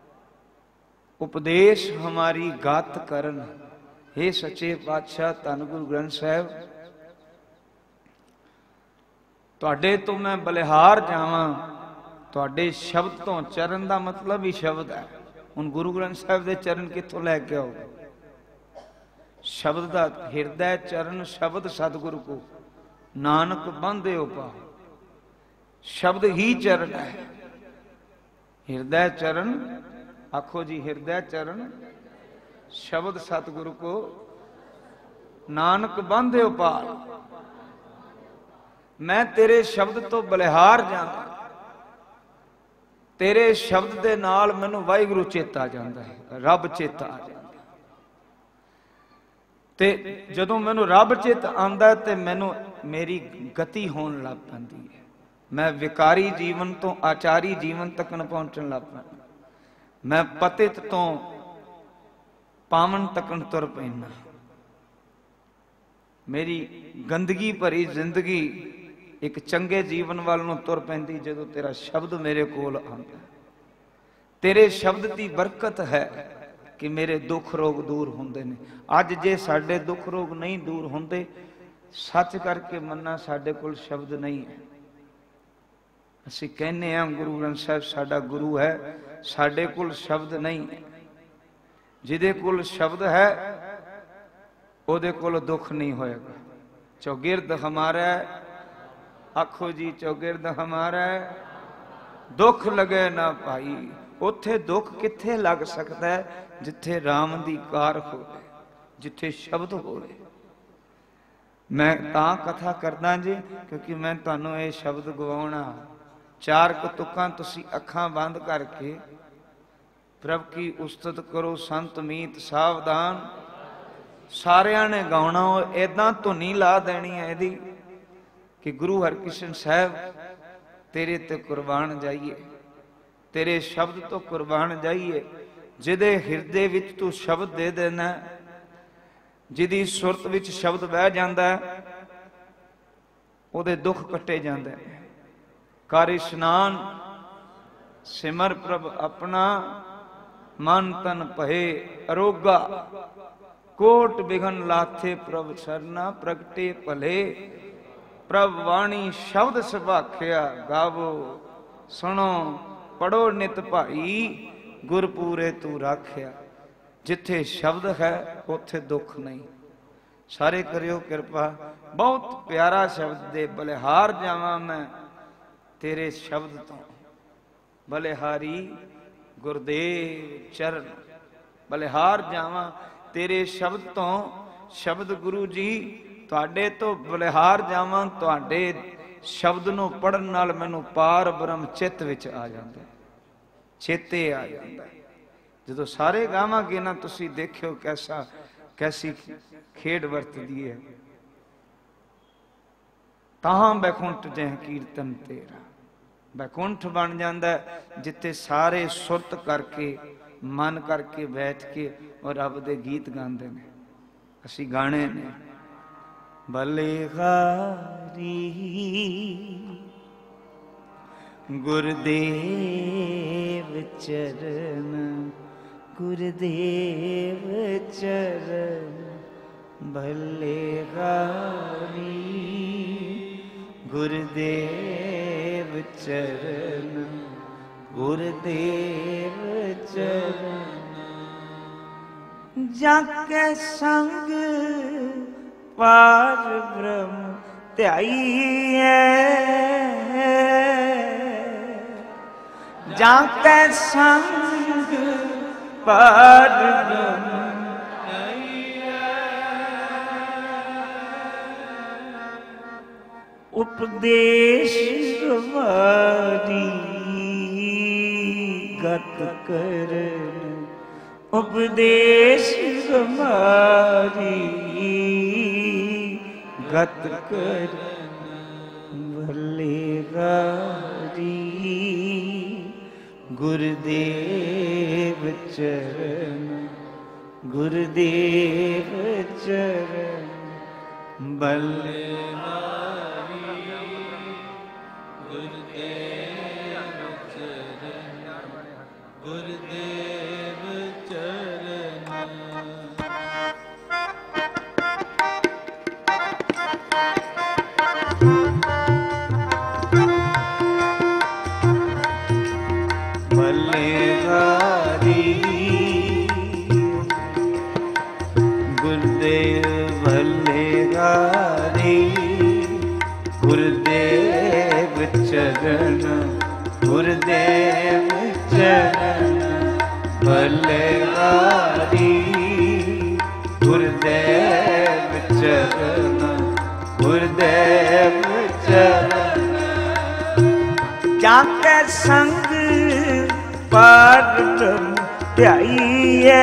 ਉਪਦੇਸ਼ ਹਮਾਰੀ ਗਾਤ ਕਰਨ। हे ਸੱਚੇ ਪਾਤਸ਼ਾਹ ਧੰਨ ਗੁਰੂ ਗ੍ਰੰਥ ਸਾਹਿਬ, ਤੁਹਾਡੇ ਤੋਂ ਮੈਂ ਬਲਿਹਾਰ ਜਾਵਾਂ, ਤੁਹਾਡੇ ਸ਼ਬਦ ਤੋਂ। ਚਰਨ ਦਾ ਮਤਲਬ ਹੀ ਸ਼ਬਦ ਹੈ। ਹੁਣ ਗੁਰੂ ਗ੍ਰੰਥ ਸਾਹਿਬ ਦੇ ਚਰਨ ਕਿੱਥੋਂ ਲੈ ਕੇ ਆਓ? ਸ਼ਬਦ ਦਾ ਹਿਰਦੈ ਚਰਨ ਸ਼ਬਦ ਸਤਿਗੁਰੂ ਕੋ, ਨਾਨਕ ਬੰਧਿਓ ਪਾਏ। ਸ਼ਬਦ ਹੀ ਚਰਨ ਹੈ। ਹਿਰਦੈ ਚਰਨ ਆਖੋ ਜੀ, ਹਿਰਦੈ ਚਰਨ ਸ਼ਬਦ ਸਤਿਗੁਰੂ ਕੋ, ਨਾਨਕ ਬੰਧਿਓ ਪਾਏ। ਮੈਂ ਤੇਰੇ ਸ਼ਬਦ ਤੋਂ ਬਲਿਹਾਰ ਜਾਂਦਾ, ਤੇਰੇ ਸ਼ਬਦ ਦੇ ਨਾਲ ਮੈਨੂੰ ਵਾਹਿਗੁਰੂ ਚੇਤਾ ਜਾਂਦਾ ਹੈ, ਰੱਬ ਚੇਤਾ ਆ ਜਾਂਦਾ। ਤੇ ਜਦੋਂ ਮੈਨੂੰ ਰੱਬ ਚੇਤ ਆਉਂਦਾ ਤੇ ਮੈਨੂੰ ਮੇਰੀ ਗਤੀ ਹੋਣ ਲੱਗ ਪੈਂਦੀ ਹੈ। ਮੈਂ ਵਿਕਾਰੀ ਜੀਵਨ ਤੋਂ ਆਚਾਰੀ ਜੀਵਨ ਤੱਕ ਪਹੁੰਚਣ ਲੱਗ ਪੈਂਦਾ। ਮੈਂ ਪਤਿਤ ਤੋਂ ਪਾਵਨ ਤੱਕ ਤੁਰ ਪੈਂਦਾ। ਮੇਰੀ ਗੰਦਗੀ ਭਰੀ ਜ਼ਿੰਦਗੀ ਇੱਕ ਚੰਗੇ ਜੀਵਨ ਵੱਲ ਨੂੰ ਤੁਰ ਪੈਂਦੀ ਜਦੋਂ ਤੇਰਾ ਸ਼ਬਦ ਮੇਰੇ ਕੋਲ ਆਉਂਦਾ। ਤੇਰੇ ਸ਼ਬਦ ਦੀ ਬਰਕਤ ਹੈ ਕਿ ਮੇਰੇ ਦੁੱਖ ਰੋਗ ਦੂਰ ਹੁੰਦੇ ਨੇ। ਅੱਜ ਜੇ ਸਾਡੇ ਦੁੱਖ ਰੋਗ ਨਹੀਂ ਦੂਰ ਹੁੰਦੇ, ਸੱਚ ਕਰਕੇ ਮੰਨਾ ਸਾਡੇ ਕੋਲ ਸ਼ਬਦ ਨਹੀਂ ਹੈ। ਅਸੀਂ ਕਹਿੰਦੇ ਹਾਂ ਗੁਰੂ ਗ੍ਰੰਥ ਸਾਹਿਬ ਸਾਡਾ ਗੁਰੂ ਹੈ, ਸਾਡੇ ਕੋਲ ਸ਼ਬਦ ਨਹੀਂ ਹੈ। ਜਿਹਦੇ ਕੋਲ ਸ਼ਬਦ ਹੈ ਉਹਦੇ ਕੋਲ ਦੁੱਖ ਨਹੀਂ ਹੋਏਗਾ। ਚੌਗਿਰਦ ਹਮਾਰਾ, ਆਖੋ ਜੀ ਚੌਗਿਰਦ ਹਮਾਰਾ, ਦੁੱਖ ਲਗੇ ਨਾ ਭਾਈ। ਉੱਥੇ ਦੁੱਖ ਕਿੱਥੇ ਲੱਗ ਸਕਦਾ ਹੈ? ਜਿੱਥੇ ਰਾਮ ਦੀ ਕਾਰ ਹੋਵੇ, ਜਿੱਥੇ ਸ਼ਬਦ ਹੋਵੇ। ਮੈਂ ਤਾਂ ਕਥਾ ਕਰਦਾ ਜੀ ਕਿਉਂਕਿ ਮੈਂ ਤੁਹਾਨੂੰ ਇਹ ਸ਼ਬਦ ਗਵਾਉਣਾ। 4 ਤੁਕਾਂ ਤੁਸੀਂ ਅੱਖਾਂ ਬੰਦ ਕਰਕੇ ਪ੍ਰਭ ਕੀ ਉਸਤਤ ਕਰੋ ਸੰਤ ਮੀਤ ਸਾਵਧਾਨ। ਸਾਰਿਆਂ ਨੇ ਗਾਉਣਾ, ਏਦਾਂ ਧੁਨੀ ਲਾ ਦੇਣੀ ਹੈ ਇਹਦੀ ਕਿ ਗੁਰੂ ਹਰਕ੍ਰਿਸ਼ਨ ਸਾਹਿਬ ਤੇਰੇ ਤੇ ਕੁਰਬਾਨ ਜਾਈਏ, ਤੇਰੇ ਸ਼ਬਦ ਤੋਂ ਕੁਰਬਾਨ ਜਾਈਏ। ਜਿਹਦੇ ਹਿਰਦੇ ਵਿੱਚ ਤੂੰ ਸ਼ਬਦ ਦੇ ਦੇਣਾ, ਜਿਹਦੀ ਸੁਰਤ ਵਿੱਚ ਸ਼ਬਦ ਬਹਿ ਜਾਂਦਾ, ਉਹਦੇ ਦੁੱਖ ਕੱਟੇ ਜਾਂਦੇ ਨੇ। ਕਰ ਇਸ਼ਨਾਨ सिमर प्रभ अपना मन तन भये अरोगा। कोट बिघन लाथे प्रभ सरना प्रगटे भले। प्रभ वाणी शब्द सुभाखिया गावो सुनो पढ़ो नित भाई गुरपूरे तू राखिया। जिथे शब्द है उथे दुख नहीं। सारे करियो कृपा। बहुत प्यारा शब्द दे बलिहार जावा मैं तेरे शब्द तो। बलिहारी गुरदेव चरण बलिहार जावा तेरे शब्द तो। शब्द गुरु जी तुहाडे तो बलिहार जावा। तुहाडे शब्द नूं पढ़न नाल मैनूं पार ब्रह्म चित्त विच आ जांदा, चेते आ जांदा। जदों सारे गावांगे ना तुसीं देखियो कैसी खेड वरतदी है। तां बैकुंठ जह कीर्तन तेरा। बैकुंठ बन जाता है जिथे सारे सुरत करके मन करके बैठ के और रब दे गीत गाते हैं। असी गाने ने बलिहारी गुरदेव चरण गुरदेव चरण बलिहारी गुरदेव चरण गुरदेव चरण। जाके संग पार ब्रह्म ध्याईए। जाके संग पार ब्रह्म उपदेश तुम्हारी गत करन। उपदेश तुम्हारी गत करन बलिहारी गुरदेव चरण गुरदेव चरण बलिहारी गुरदेव चरण गुरदेव चरण। बलिहारी गुरदेव बलिहारी गुरदेव चरण गुरदेव चरण बलिहारी गुरदेव चरण गुरदेव चरण। जाके संग पार ब्रह्म ध्याईए।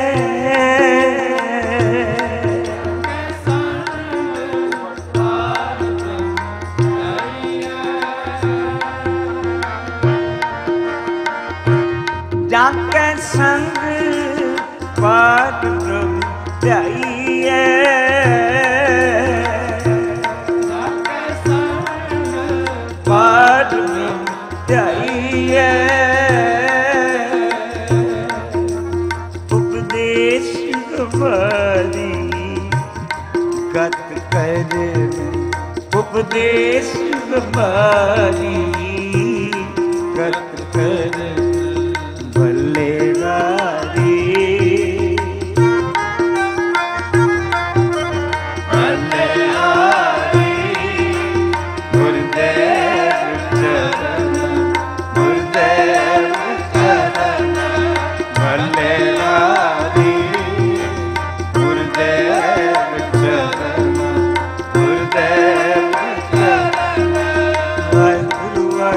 जाके संग पार ब्रह्म ध्याईए। पार ब्रह्म ध्याईए। उपदेश तुम्हारी गत करन। उपदेश तुम्हारी गत करन बलिहारी बलिहारी गुरदेव चरण गुरदेव चरण बलिहारी गुरदेव चरण गुरदेव चरण। वाहिगुरु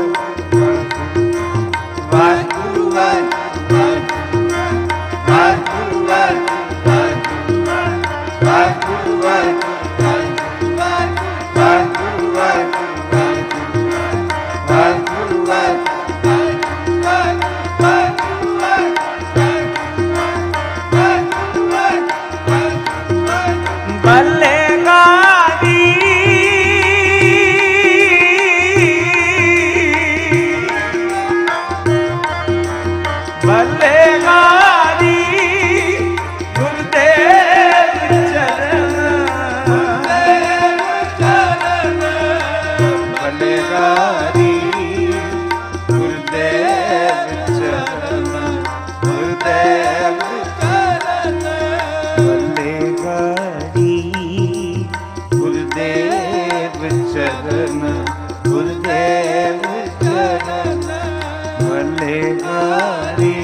ਬਲਿਹਾਰੀ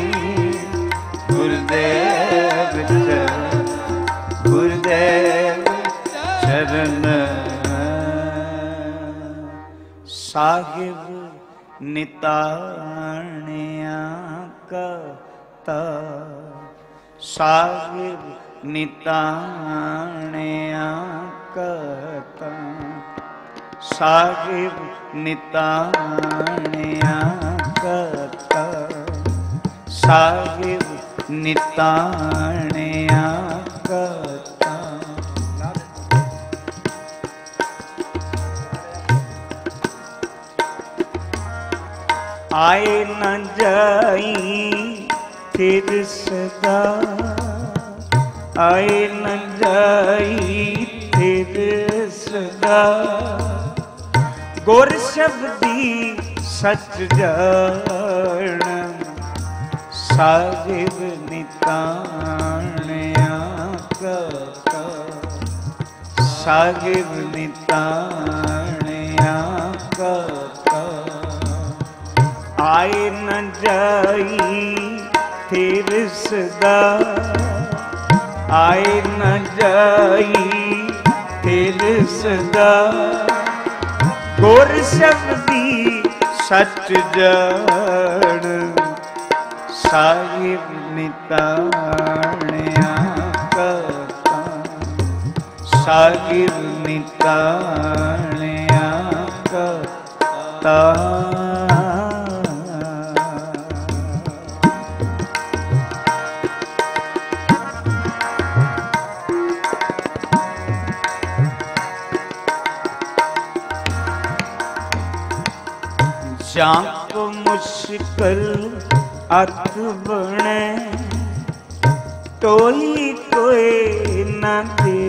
ਗੁਰਦੇਵ ਚਰਨ, ਗੁਰਦੇਵ ਚਰਨ। ਸਾਹਿਬ ਨਿਤਾਣਿਆ ਕਾ, ਸਾਹਿਬ ਨਿਤਾਣਿਆ ਕਾ, ਸਾਹਿਬ ਨਿਤਾਣਿਆ ਕਾ, ਸਾਹਿਬ ਨਿਤਾਣਿਆ ਕਾ। ਆਏ ਨ ਜਾਈ ਫਿਰ ਸਦਾ, ਆਏ ਨ ਜਾਈ ਫਿਰ ਸਦਾ, ਗੁਰ ਸ਼ਬਦੀ ਸਚ ਜਾਣ, ਸਾਹਿਬ ਨਿਤਾਣਿਆ ਕਾ, ਸਾਹਿਬ ਨਿਤਾਣਿਆ ਕਾ। ਆਏ ਨ ਜਾਈ ਫਿਰ ਸਦਾ, ਆਏ ਨ ਜਾਈ ਫਿਰ ਸਦਾ, ਗੁਰ ਸ਼ਬਦੀ ਸਚ ਜਾਣ, ਸਾਹਿਬ ਨਿਤਾਣਿਆ ਕਾ, ਸਾਹਿਬ ਨਿਤਾਣਿਆ ਕਾ। ਜਾਂ ਕੋ ਮੁਸ਼ਕਲ ਅਤ ਬਣੇ, ਤੋਈ ਕੋਏ ਨਾ ਦੇ,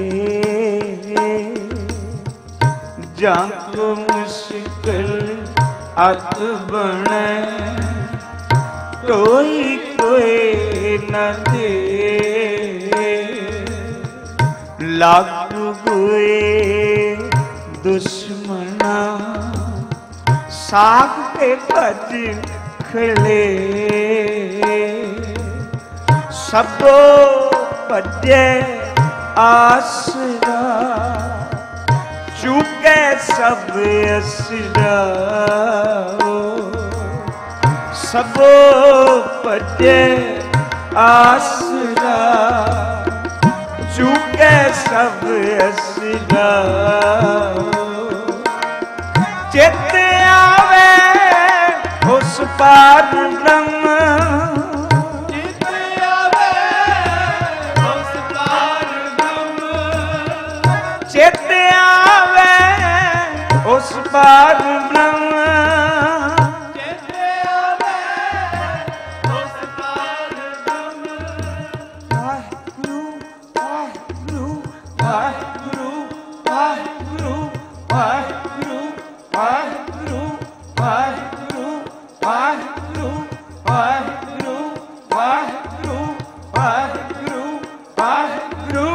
ਜਾਂ ਕੋ ਮੁਸ਼ਕਲ ਅਤ ਬਣੇ, ਤੋਈ ਕੋਏ ਨਾ ਦੇ, ਲੱਗ ਹੋਏ ਦੁਸ਼ਮਨਾ, ਸਾਗ ਕੇ ਭਜ ਖਲੇ, ਸਭੋ ਭਜੇ ਆਸਰਾ, ਚੁਕੇ ਸਭ ਅਸਰਾ, ਸਭੋ ਭਜੇ ਆਸਰਾ, ਚੁਕੇ ਸਭ ਅਸਰਾ। ਚਿਤ ਆਵੇ ਉਸ ਪਾਰ ਬ੍ਰਹਮ, ਚਿਤ ਆਵੇ ਉਸ ਪਾਰ ਬ੍ਰਹਮ, ਚਿਤ ਆਵੇ ਉਸ ਪਾਰ ਬ੍ਰਹਮ, ਚਿਤ ਆਵੇ ਉਸ ਪਾਰ ਬ੍ਰਹਮ। ਵਾਹਿਗੁਰੂ ਵਾਹਿਗੁਰੂ ਵਾਹਿਗੁਰੂ ਵਾਹਿਗੁਰੂ ਵਾਹਿਗੁਰੂ ਵਾਹਿਗੁਰੂ ਵਾਹਿਗੁਰੂ ਵਾਹਿਗੁਰੂ ਵਾਹਿਗੁਰੂ ਵਾਹਿਗੁਰੂ ਵਾਹਿਗੁਰੂ ਵਾਹਿਗੁਰੂ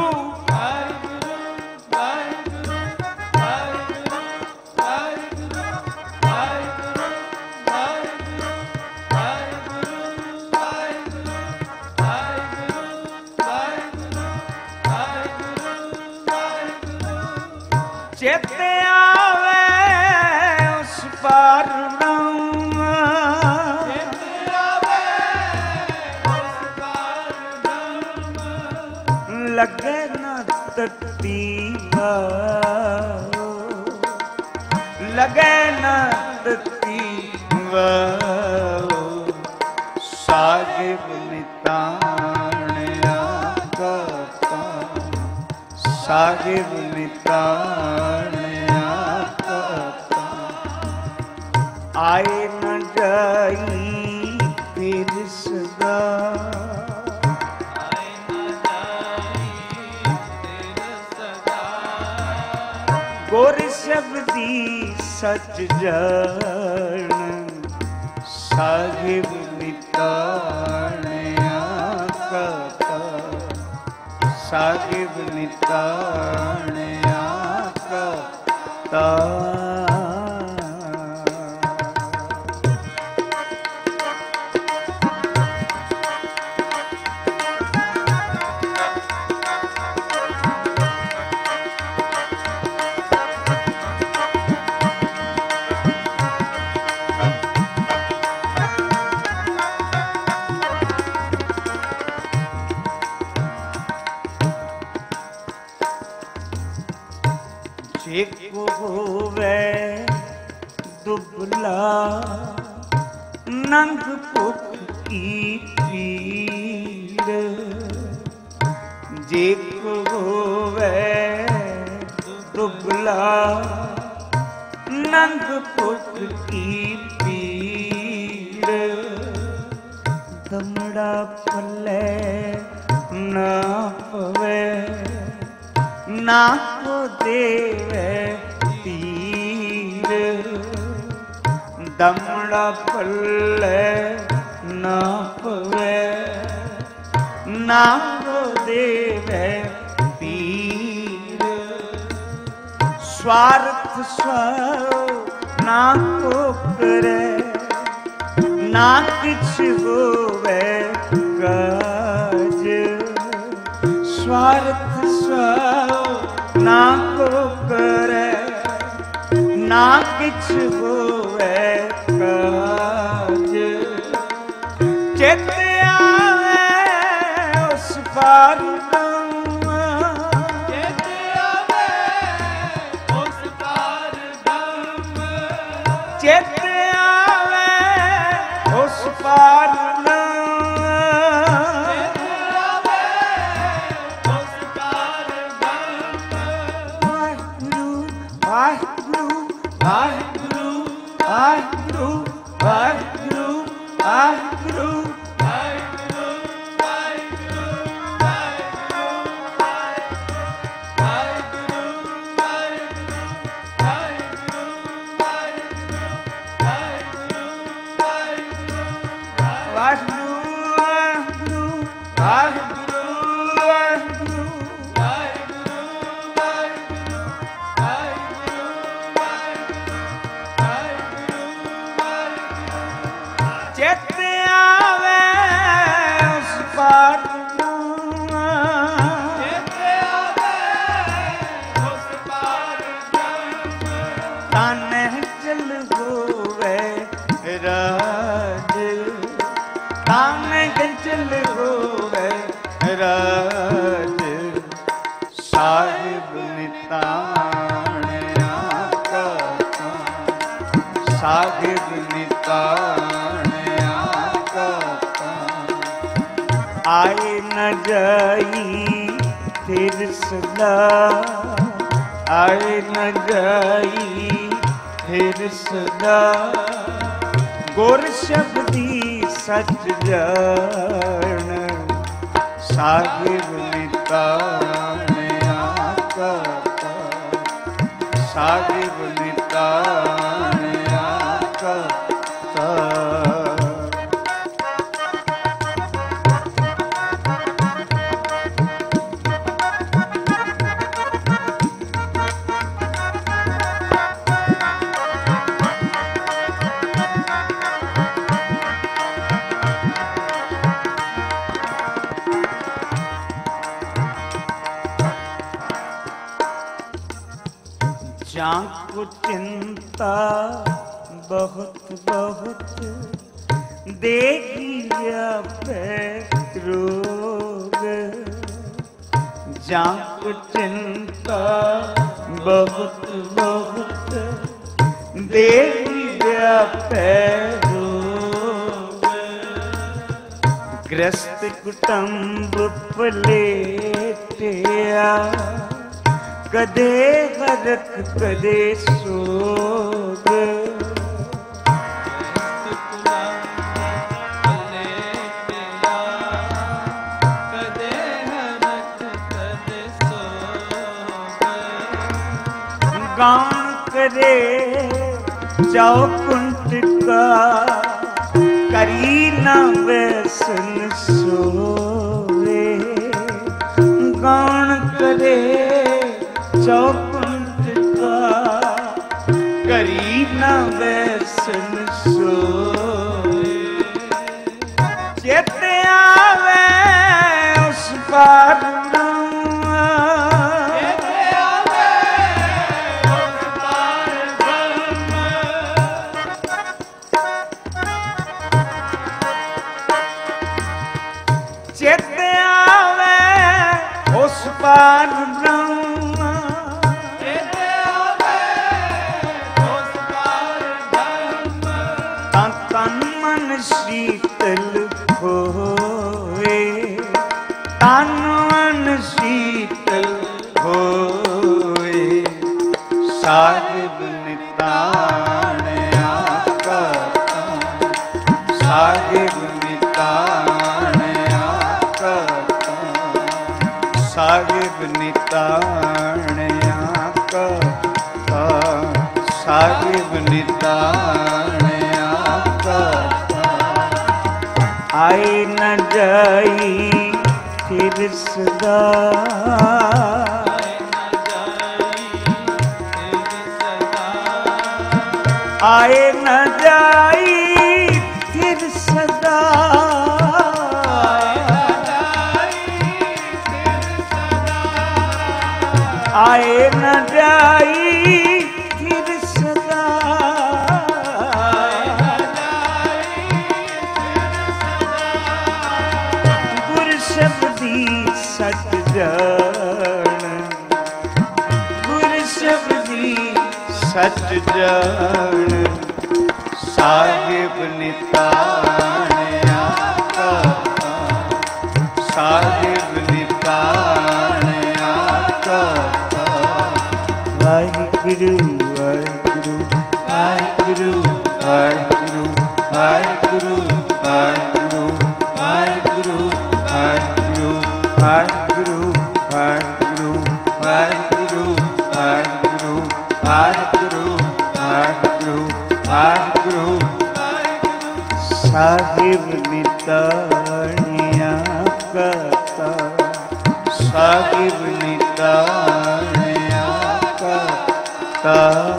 ਚਿਤ ਆਵੇ ਉਸ ਪਾਰ ਬ੍ਰਹਮ, ਚਿਤ ਆਵੇ ਉਸ ਪਾਰ ਬ੍ਰਹਮ, ਲੱਗੇ ਨਾ ਤਤੀ ਵਾਓ, ਲੱਗੇ ਨਾ ਤਤੀ ਵਾਓ, ਸਾਹਿਬ ਨਿਤਾਣਿਆ ਕਾ, ਸਾਹਿਬ ਨਿਤਾਣਿਆ ਕਾ। ਆਏ ਨ ਜਾਈ ਫਿਰ ਸਦਾ, ਆਏ ਨ ਜਾਈ ਫਿਰ ਸਦਾ, ਗੁਰ ਸ਼ਬਦੀ ਸਚ ਜਾਣ, ਸਾਹਿਬ ਨਿਤਾਣਿਆ ਕਾ, ਸਾਹਿਬ ਨਿਤਾਣਿਆ ਕਾ। दुबला नंग भुख की पीड़ जे को होवे दुबला नंग भुख की पीड़ दमड़ा पल्ले ना पवे ना को देवे तीर दमड़ा पल्ले ना पवे ना को देवे तीर स्वार्थ स्व ना को करे ना किछ होवे काज स्वार्थ स्व ना को करे ना किछ होवे काज चित आवे उस पार चित आवे उस पार चित आवे उस पार आए न जाई फिर सदा आए न जाई फिर सदा गुर शब्दी सच जान साहिब निताने आका साहिब निताने आका जाको चिंता बहुत बहुत देखिया पे रोग जाको चिंता बहुत बहुत देखिया पे रोग ग्रस्त कुटुंब पलेटिया कदे हरख कदे सोग गान करे चौकुंठ का करी न व्यसन सोवे गान करे चौकुंठ का करी न व्यसन सोए चित आवे उस पार चित आवे उस पार ब्रह्म चित आवे उस पार ब्रह्म ਮਨ ਸ਼ੀਤਲ ਹੋਏ, ਤਨ ਮਨ ਸ਼ੀਤਲ ਹੋਏ, ਸਾਹਿਬ ਨਿਤਾਣਿਆ ਕਰਤਾ, ਸਾਹਿਬ ਨਿਤਾਣਿਆ ਕਰਤਾ, ਸਾਹਿਬ ਨਿਤਾਣਿਆ ਕਰਤਾ, ਸਾਹਿਬ ਨਿਤਾਣਿਆ ਕਰਤਾ। ਆਏ ਨ ਜਾਈ ਫਿਰ ਸਦਾ, ਆਏ ਨ ਜਾਈ ਫਿਰ ਸਦਾ, ਆਏ ਨ ਜਾਈ ਫਿਰ ਸਦਾ, ਗੁਰ ਸ਼ਬਦੀ ਸਚ ਜਾਣ, ਗੁਰ ਸ਼ਬਦੀ ਸਚ ਜਾਣ, ਸਾਹਿਬ ਨਿਤਾਣਿਆ ਕਰਤਾ, ਸਾਹਿਬ ਨਿਤਾਣਿਆ ਕਰਤਾ। ਵਾਹਿਗੁਰੂ ਵਾਹਿਗੁਰੂ ਵਾਹਿਗੁਰੂ ਵਾਹਿਗੁਰੂ ਵਾਹਿਗੁਰੂ ਵਾਹਿਗੁਰੂ ਵਾਹਿਗੁਰੂ ਵਾਹਿਗੁਰੂ ਵਾਹਿਗੁਰੂ ਵਾਹਿਗੁਰੂ ਵਾਹਿਗੁਰੂ ਵਾਹਿਗੁਰੂ ਵਾਹਿਗੁਰੂ ਵਾਹਿਗੁਰੂ ਵਾਹਿਗੁਰੂ। ਸਾਹਿਬ ਨਿਤਾਣਿਆ ਕਰਤਾ, ਸਾਹਿਬ ਨਿਤਾਣਿਆ ਕਰਤਾ।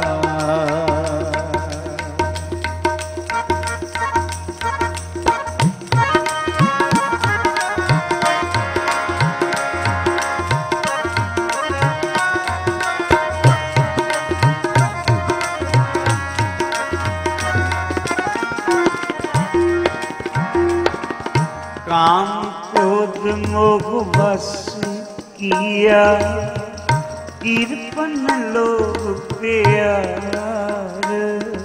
काम क्रोध मोह बस किया, कीर्पन लोभ प्यार,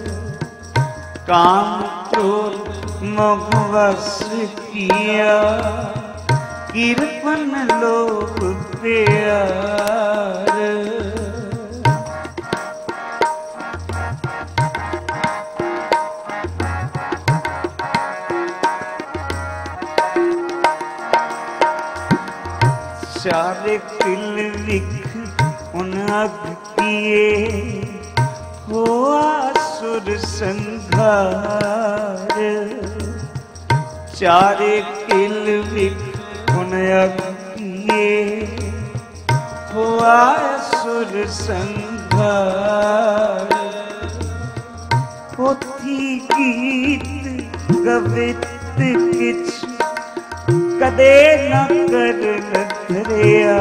काम क्रोध मोह बस किया, कीर्पन लोभ प्यार। चारे किल विख उन अग किए, हुआ सुर संघार, चारे किल विख उन अग किए, हुआ सुर संघार। पोथी गीत कवित किछ कदे न कर धरिया,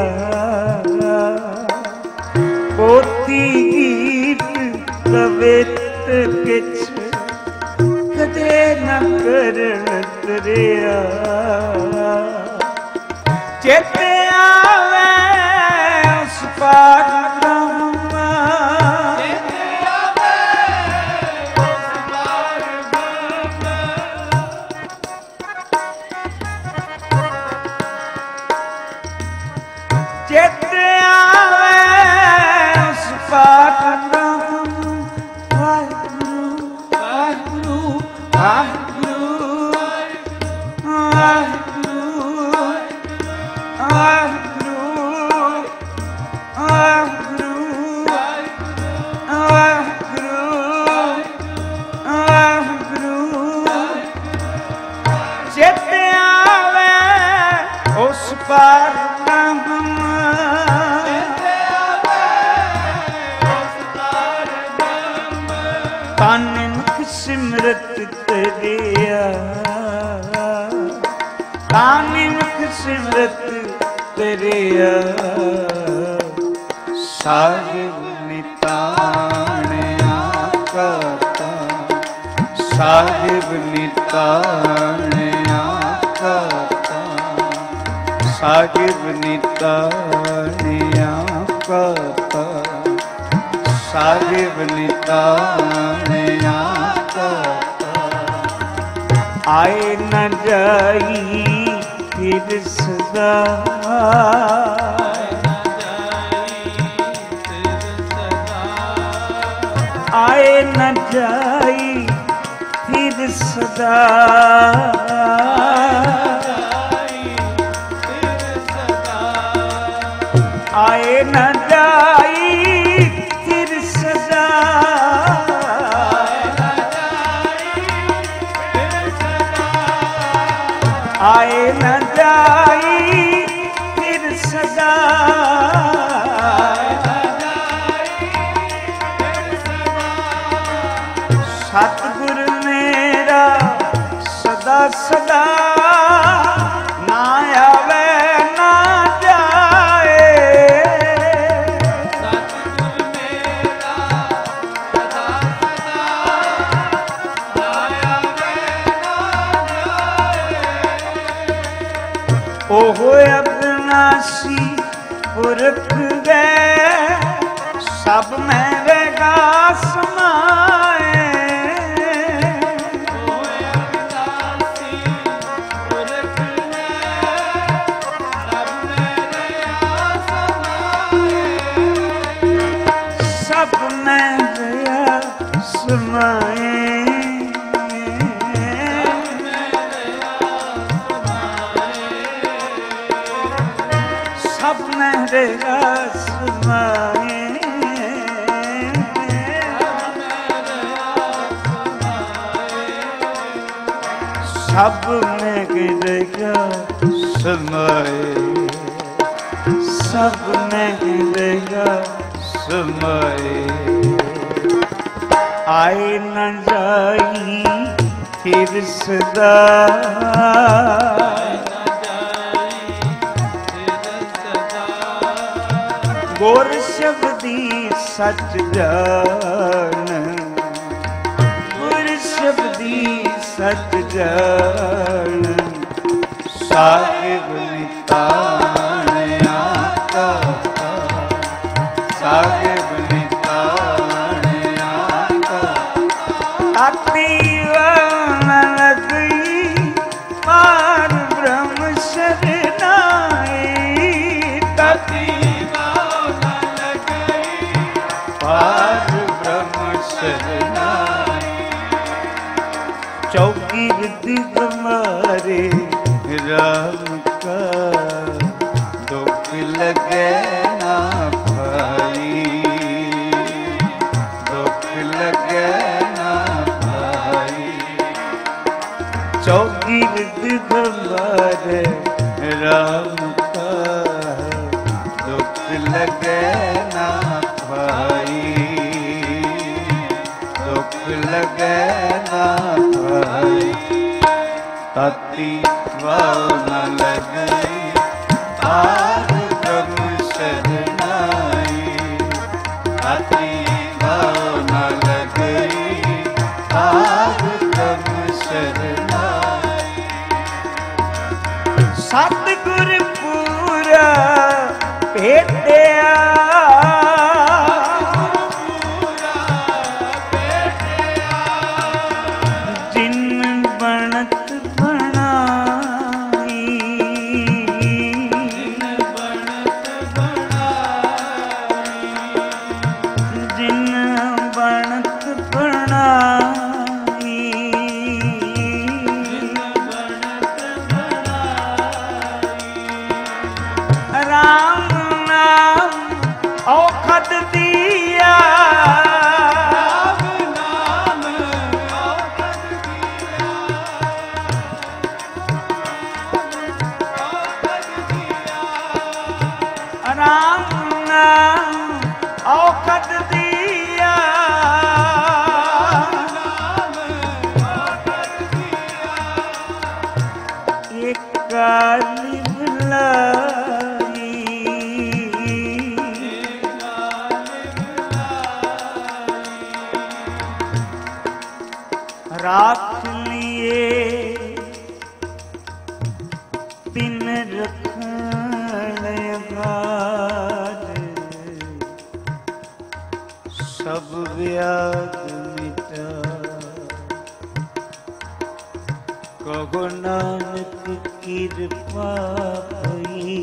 पोथी गीत कवित किछ कदे न कर धरिया। चेते आवे उस पार ब्रह्म, चेते आवे उस पार ब्रह्म, चेते आवे उस पार ब्रह्म। वाहिगुरु वाहिगुरु वाहिगुरु वाहिगुरु वाहिगुरु वाहिगुरु वाहिगुरु वाहिगुरु। चेते आवे उस पार ब्रह्म, तन मुख सिमरत तेरिया, तन मुख सिमरत तेरिया। ਸਾਹਿਬ ਨਿਤਾਣਿਆ ਕਰਤਾ, ਸਾਹਿਬ ਨਿਤਾਣਿਆ ਕਰਤਾ, ਸਾਹਿਬ ਨਿਤਾਣਿਆ ਕਰਤਾ, ਸਾਹਿਬ ਨਿਤਾਣਿਆ ਕਰਤਾ। आए न जाई फिर सदा, आए न जाई फिर सदा, आए न जाई फिर सदा, आए न जाई फिर सदा, सतगुर मेरा सदा सदा ना आवे ना जाए, सतगुर मेरा सदा सदा ना आवे ना जाए। ओहो अविनाशी पुरख गए सब मेरे गा समाए, सब मेरे समाए, सब मेरे समाए, सब मेरे समाए, सब मेरे समाए। आए न जाई फिर सदा, गुर शब्दी सच जान, गुर शब्दी सच जान, साहिब नितान आता, साहिब नितान आता, ताती न लगई पार ब्रह्म शरनाई, ताती न लगई पार ब्रह्म शरनाई। चौकी विधि तुम्हारे राम का दुख लगे ना भाई, दुख लगे ना भाई। चौकी विधि तुम्हारे राम का दुख लगे ना भाई, दुख लगे ना भाई। ताती वाव न लगई पार ब्रह्म शरनाई, ताती वाव न लगई पार ब्रह्म शरनाई। सतगुर पूरा भेटिया, राम नाम औखद दिया, राम नाम औखद दिया, राम नाम औखद दिया, एक काली राख लिए तिन रखण बाद, सब व्याध मिटा। ਕਹੋ ਨਾਨਕ ਕਿਰਪਾ ਭਈ,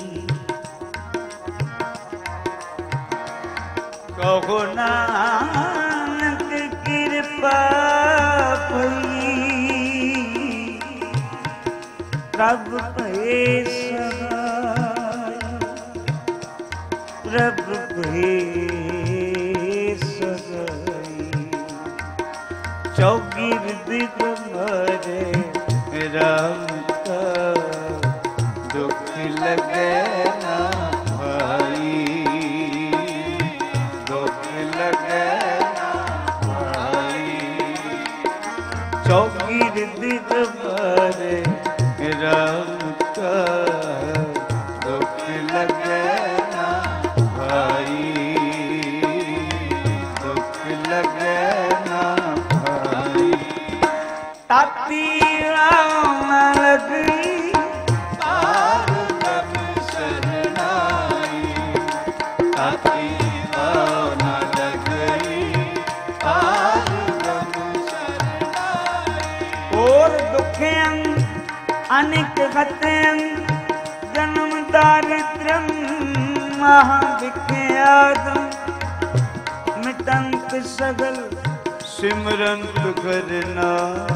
ਕਹੋ ਨਾਨਕ ਕਿਰਪਾ ਭਈ, ਪ੍ਰਭ ਭਏ ਸਹਾਇ, ਪ੍ਰਭ ਭਏ ਸਹਾਇ। ਚੌਗਿਰਦ ਮਰੇ ਰਾਮ ਕਾ ਦੁਖ ਲਗੇ ਨਾ ਭਾਈ, ਦੁਖ ਲਗੇ ਨਾ ਭਾਈ। ਚੌਗਿਰਦ ਮਰੇ ਰਾਮ ਕਾ ਦੁਖ ਲਗੇ ਨਾ ਭਾਈ, ਦੁਖ ਲਗੇ ਨਾ ਭਾਈ। ਤਾਤੀ ਰਾਮ ਲਗੀ ਪਾਰ ਬ੍ਰਹਮ ਸਰਨਾਈ, ਤਾਤੀ ਰਾਮ ਲਗੀ ਪਾਰ ਬ੍ਰਹਮ ਸਰਨਾਈ। ਔਰ ਦੁਖਿਆਂ ਅਨੇਕ ਘਤਿਆਂ ਜਨਮ ਦਾਰਿਦ੍ਰੰ ਮਹਾ ਵਿਖਿਆਤ, ਮਿਟੰਤ ਸਗਲ ਸਿਮਰੰਤ ਕਰਨਾ।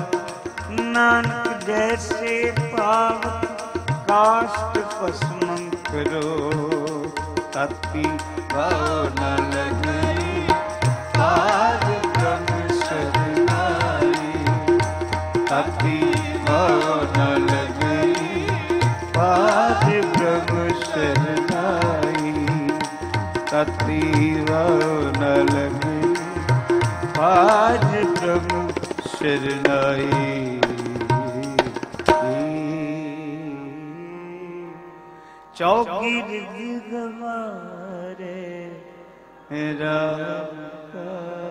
ਨਾਨਕ ਜੈਸੇ ਪਾਵਕ ਕਾਸ਼ਟ ਭਸਮੰ ਕਰੋ, ਤਾਤੀ ਭਾਉ ਨ ਲਗਈ ਪਾਰ ਬ੍ਰਹਮ ਸਰਨਾਈ, ਤਾਤੀ ਭਾਉ ਨ ਲਗਈ ਪਾਰ ਬ੍ਰਹਮ ਸਰਨਾਈ, ਤਾਤੀ ਭਾਉ ਨ ਲਗਈ ਪਾਰ ਬ੍ਰਹਮ ਸਰਨਾਈ। ਚੌਗਿਰਦ ਮਾਰੇ ਰਾਮ ਕਾ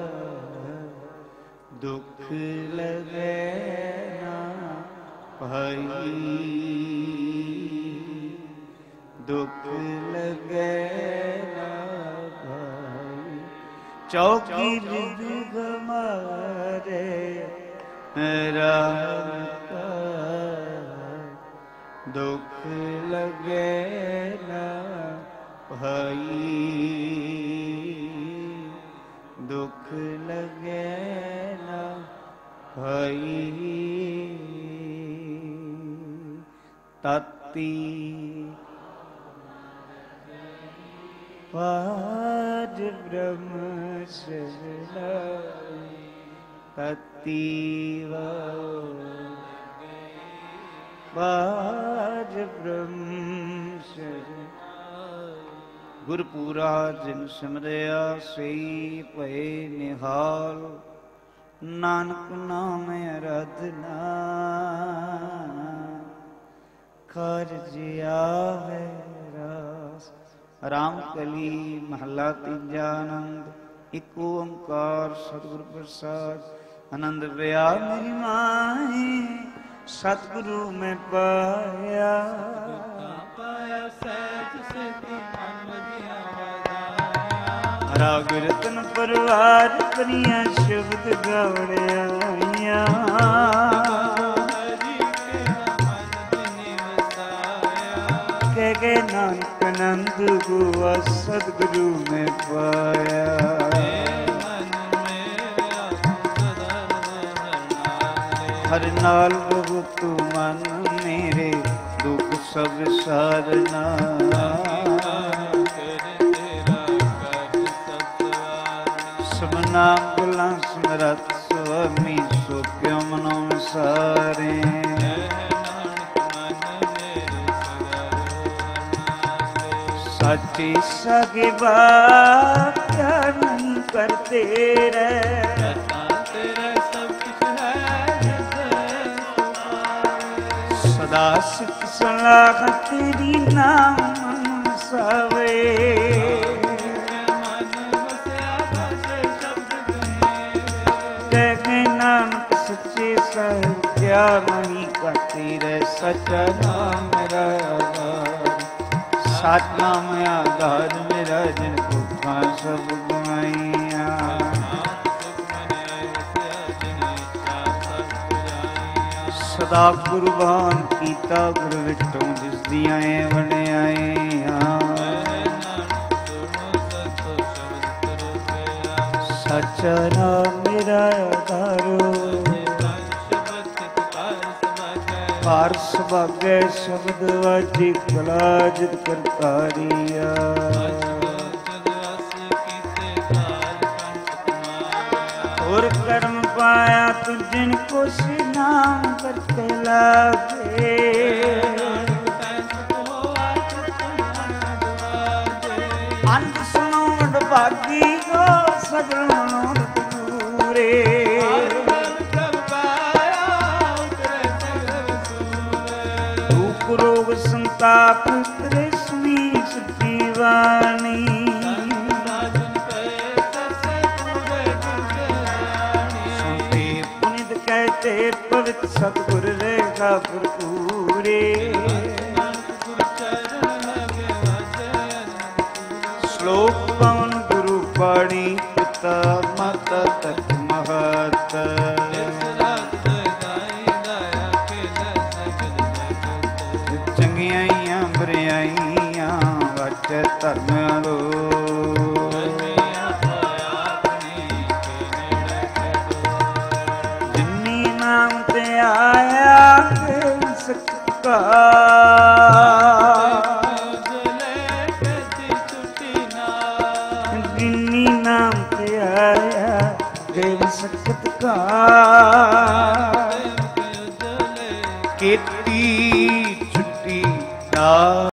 ਦੁਖ ਲਗੇ ਨਾ ਭਾਈ, ਦੁਖ ਲਗੇ ਨਾ ਭਾਈ। ਚੌਗਿਰਦ ਮਾਰੇ ਰਾਮ ਕਾ ਦੁਖ ਲਗੇ ਨਾ ਭਾਈ, ਦੁਖ ਲਗੇ ਨਾ ਭਾਈ। ਤਾਤੀ ਪਾਰ ਬ੍ਰਹਮ ਸਰਨਾਈ, ਤਾਤੀ ਪਾਰ ਬ੍ਰਹਮ ਸਰਨਾਈ। ਗੁਰਪੂਰਾ ਜਿਨ ਸਿਮਰਿਆ ਸਈ ਭਏ ਨਿਹਾਲ, ਨਾਨਕ ਨਾਮ ਅਰਾਧਨਾ ਕਾਰਜ ਆਵੇ ਰਾਸ। ਰਾਮ ਕਲੀ ਮਹੱਲਾ ਤੀਜਾ। ਆਨੰਦ ਇੱਕ ਓੰਕਾਰ ਸਤਿਗੁਰ ਪ੍ਰਸਾਦ। ਆਨੰਦ ਵਿਆ ਮੇਰੀ ਮਾਹੀ ਸਤਿਗੁਰੂ ਮੈਂ ਪਾਇਆ, ਪਾਇਆ ਸਹਿਜ ਸਿਧਿ ਮਨ ਵਜਿਆ ਵਧਾਇਆ। ਰਾਗ ਰਤਨ ਪਰਵਾਰ ਕਰੀਆਂ ਸ਼ਬਦ ਗਾਵਣਿਆ ਆਈਆਂ, ਕਹਿ ਗਏ ਨਾਨਕ ਆਨੰਦ ਗੁਆ ਸਤਿਗੁਰੂ ਮੈਂ ਪਾਇਆ। ਹਰ ਨਾਲ ਬਹੁਤ ਮਨ ਮੇਰੇ ਦੁੱਖ ਸਭ ਸਾਰਨਾ, ਸਭਨਾ ਭੁਲਾਂ ਸਮਰੱਥ ਸੁਆਮੀ ਸੋ ਕਿਉ ਮਨੋ ਸਾਰੇ। ਸਾਚੇ ਸਾਹਿਬਾ ਕਿਆ ਨਹੀਂ ਕਰਤੇ ਰਹਿ, ਸਦਾ ਸਿੱਖ ਸਲਾਹ ਤੇਰੀ ਨਾਮ ਮਨ ਸਾਵੇ। ਕਹਿ ਨਾਨਕ ਸੱਚੇ ਸਾਹਿਬ ਕਿਆ ਨਹੀਂ ਕਰਤੇ ਰਹਿ, ਸੱਚਾ ਨਾਮ ਮੇਰਾ ਆਧਾਰ, ਸਤਿਨਾਮ ਆਧਾਰ ਮੇਰਾ ਜਿਨ ਭੁੱਖਾਂ ਸਭ ਗਵਾਈਆਂ। ਸਦਾ ਕੁਰਬਾਨ ਕੀਤਾ ਗੁਰ ਵਿਟੋਂ ਜਿਸ ਦੀਆਂ ਵਡਿਆਈਆਂ। ਸੱਚਾ ਨਾਮ ਮੇਰਾ ਆਧਾਰੋ ਪਾਰ ਸੁਭਾਗੈ ਸ਼ਬਦ ਵਾਜੀ ਕਲਾ ਜਿਤ ਕਰਤਾਰੀਆ। ਹੋਰ ਕਰਮ ਪਾਇਆ ਤੂੰ ਜਿਨ ਕੋ ਨਾਮ ਕਰਤੇ ਲਾਗੇ। ਅੰਤ ਸੁਣੋ ਵਡਭਾਗੀ ਕੋ ਸਗਲ ਮਨੋਰਥ ਪੂਰੇ। ਦੁਖ ਰੋਗ ਸੰਤਾਪ ਉਤਰੇ ਸੁਣੀ ਸੱਚੀ ਬਾਣੀ। ਸੁਣਤੇ ਪੁਨਿਤ ਕਹਿਤੇ ਪਵਿੱਤ ਸਤਿਗੁਰ ਰੇਖਾ ਭਰਪੂਰੇ। ਸ਼ਲੋਕ ਪਵਨ ਗੁਰੂ ਬਾਣੀ ਪਿਤਾ ਮਾਤਾ ਤਤ ਮਹਤ। ਚੰਗਿਆਈਆਂ ਬਰਿਆਈਆਂ ਵਾਚੈ ਧਰਮ ਲੋ। ਜਿਨੀ ਨਾਮ ਤੇ ਆਇਆ ਤੇ ਸਕਾ। ਜਿਨੀ ਨਾਮ ਤੇ ਆਇਆ ਦੇਵ ਸਕਤ ਕਾ। ਕੀਤੀ ਛੁੱਟੀ ਦਾ